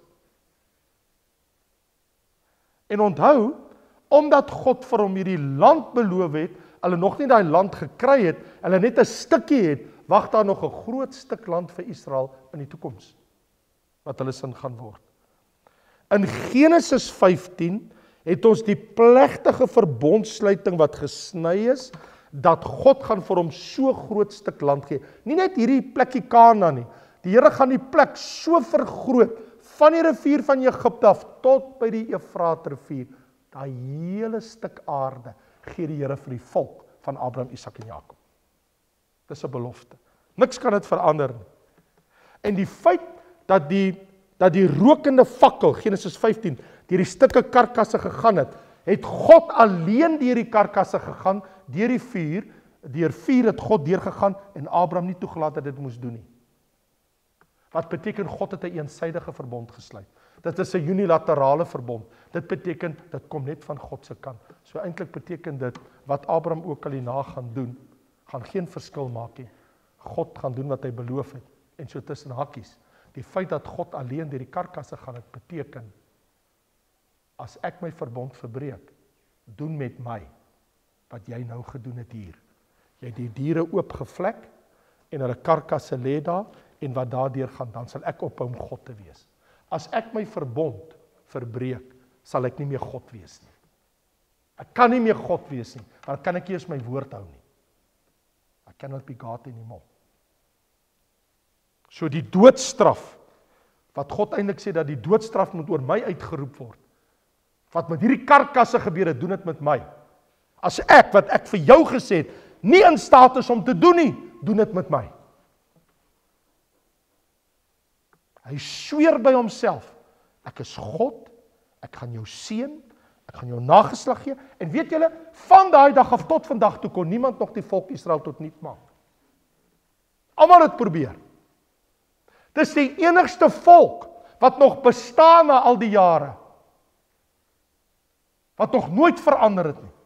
En onthou, omdat God vir hom hierdie land beloof het, hulle nog nie daai land gekry het, hulle net 'n stukkie het, wag daar nog 'n groot stuk land vir Israel in die toekoms, wat hulle sin gaan word. In Genesis vyftien het ons die plegtige verbondsluiting wat gesny is, dat God gaan vir hom so groot stuk land gee. Nie net hierdie plekkie Kanaan nie. Die Here gaan die plek so vergroot, van die rivier van Egipte af tot by die Efraat rivier. Daai hele stuk aarde gee die Here vir die volk van Abraham, Isak en Jakob. Dis 'n belofte. Niks kan dit verander nie. En die feit dat die dat die rokende fakkel, Genesis vyftien, deur die stukke karkasse gegaan het, het God alleen deur die karkasse gegaan, deur die vuur, deur vuur het God deurgegaan en Abraham nie toegelaat dat dit moes doen nie. Wat beteken God het 'n eensydige verbond gesluit. Dit is 'n unilaterale verbond. Dit beteken dit kom net van God se kant. So eintlik beteken dit wat Abraham ook al hierna gaan doen, gaan geen verskil maak nie. God gaan doen wat hy beloof het. En so tussen hakkies, die feit dat God alleen deur die karkasse gaan het beteken, as ek my verbond verbreek, doen met my wat jy nou gedoen het hier. Jy het die diere oopgevlek en hulle karkasse lê daar en wat daardeur gaan, dan sal ek ophou om God te wees. As ek my verbond verbreek, sal ek nie meer God wees nie. Ek kan nie meer God wees nie, want kan ek eers my woord hou nie. I cannot be God anymore. So die doodstraf, wat God eintlik sê dat die doodstraf moet oor my uitgeroep word, wat met hierdie karkasse gebeur het, doen dit met my. As ek, wat ek vir jou gesê het, nie in staat is om te doen nie, doen dit met my. Hy sweer by homself, ek is God, ek gaan jou seën, ek gaan jou nageslag gee, en weet julle, van daai dag af tot vandag toe kon niemand nog die volk Israel tot niet maak. Almal het probeer. Dis die enigste volk wat nog bestaan na al die jare, wat nog nooit verander het nie.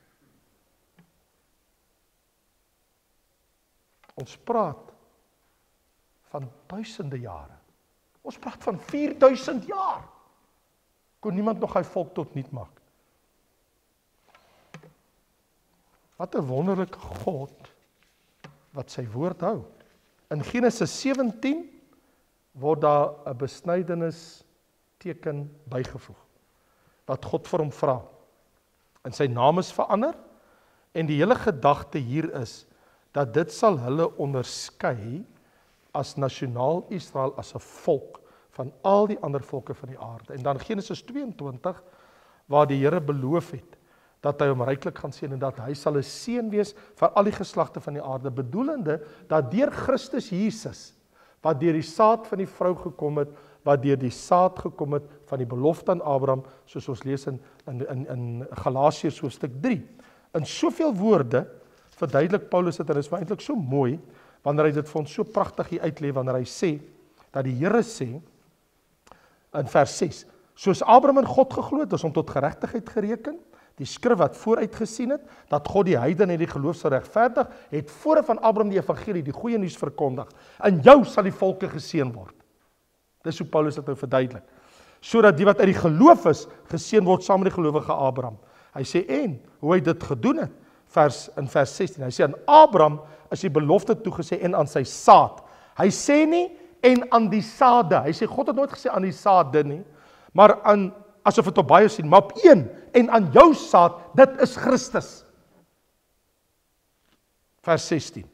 Ons praat van duisende jare. Ons praat van vierduisend jaar. Kon niemand nog hy volk tot niet maak. Wat 'n wonderlike God wat sy woord hou. In Genesis sewentien word daar 'n besnydenis teken bygevoeg wat God vir hom vra. En sy naam is verander en die hele gedagte hier is dat dit sal hulle onderskei as nasionaal Israel, as 'n volk van al die ander volke van die aarde. En dan Genesis tweeëntwintig waar die Here beloof het dat hy hom ryklik gaan seën en dat hy sal 'n seën wees vir al die geslagte van die aarde, bedoelende dat deur Christus Jesus, wat deur die saad van die vrou gekom het, wat deur die saad gekom het van die belofte aan Abraham, soos ons lees in in in, in Galasiërs hoofstuk drie. In soveel woorde verduidelik Paulus dit, en dit is eintlik so mooi wanneer hy dit vir ons so pragtig hier uitlê, wanneer hy sê dat die Here sê in vers ses, soos Abraham in God geglo het, is hom tot geregtigheid gereken. Die skrif wat vooruit gesien het, dat God die heidene die geloof sal regverdig, het voor van Abraham die evangelie, die goeie nuus verkondig. In jou sal die volke geseën word. Dis hoe Paulus dit nou verduidelik. sodat die wat uit die geloof is, geseën word saam met die gelowige Abraham. Hy sê, en, hoe hy dit gedoen het, vers, in vers sestien, hy sê, aan Abraham is die belofte toegesê en aan sy saad. Hy sê nie, en aan die saade, hy sê, God het nooit gesê aan die saade nie, maar aan, asof het op baie sien, maar op een, en aan jou saad, dit is Christus. Vers sestien.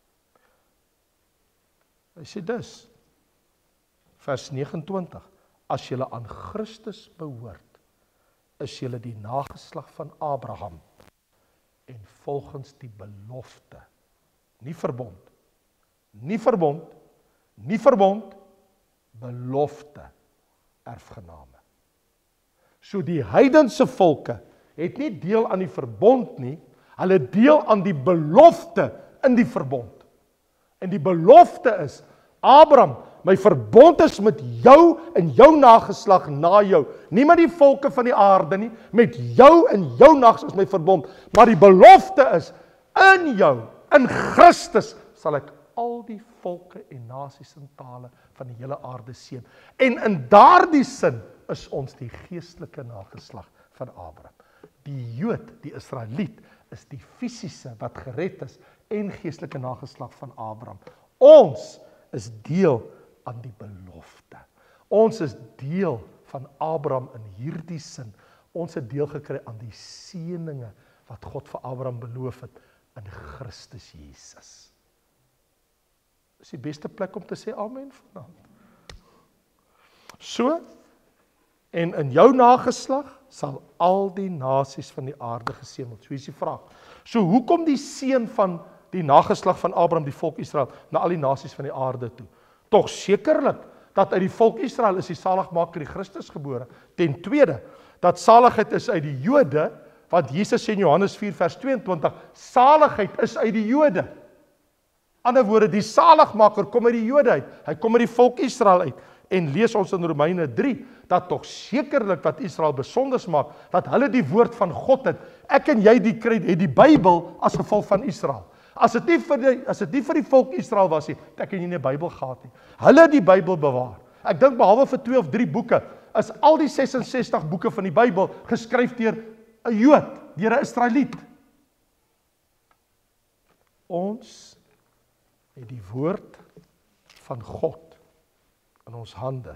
Hy sê dus, vers negenentwintig, as julle aan Christus behoort, is julle die nageslag van Abraham, en volgens die belofte, nie verbond, nie verbond, nie verbond, belofte, erfgename. So die heidense volke het nie deel aan die verbond nie, hulle deel aan die belofte in die verbond. En die belofte is, Abraham, my verbond is met jou en jou nageslag na jou. Nie met die volke van die aarde nie, met jou en jou nageslag is my verbond. Maar die belofte is, in jou, in Christus, sal ek al die volke en nasies en tale van die hele aarde seën. En in daardie sin is ons die geestelike nageslag van Abraham. Die Jood, die Israeliet, is die fisiese wat gered is en geestelike nageslag van Abraham. Ons is deel aan die belofte. Ons is deel van Abraham in hierdie sin. Ons het deel gekry aan die seëninge wat God vir Abraham beloof het in Christus Jesus. Dis die beste plek om te sê amen vanaand. So, en in jou nageslag sal al die nasies van die aarde geseën word. So is die vraag. So hoekom die seën van die nageslag van Abraham, die volk Israel, na al die nasies van die aarde toe? Tog sekerlik dat uit die volk Israel is die saligmaker die Christus gebore. Ten tweede, dat saligheid is uit die Jode, want Jesus sê in Johannes vier vers tweeëntwintig, saligheid is uit die Jode. Ander woorde, die saligmaker kom uit die Jode uit. Hy kom uit die volk Israel uit. En lees ons in Romeine drie, dat tog sekerlik wat Israel besonders maak, dat hulle die woord van God het. Ek en jy die kry het die Bybel as gevolg van Israel. As dit nie vir die, as dit nie vir die volk Israel was nie, het ek en jy nie 'n Bybel gehad nie. Hulle het die Bybel bewaar. Ek dink behalwe vir twee of drie boeke, is al die ses en sestig boeke van die Bybel geskryf deur 'n Jood, deur 'n Israeliet. Ons het die woord van God in ons hande,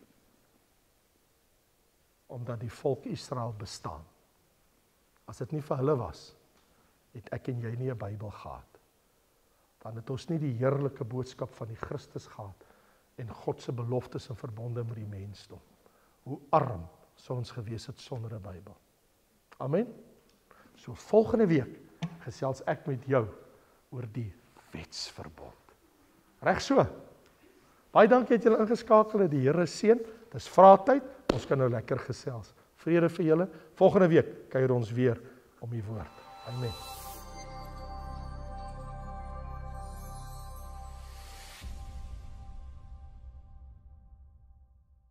omdat die volk Israel bestaan. As dit nie vir hulle was, het ek en jy nie 'n Bybel gehad. Dan het ons nie die heerlike boodskap van die Christus gehad, en God se beloftes en verbonde met die mensdom. Hoe arm sou ons gewees het sonder 'n Bybel. Amen. So volgende week gesels ek met jou oor die wetsverbond. Reg so. Baie dankie dat julle ingeskakel het. Die Here seën. Dis vraatyd. Ons kan nou lekker gesels. Vrede vir julle. Volgende week kuier ons weer om die woord. Amen.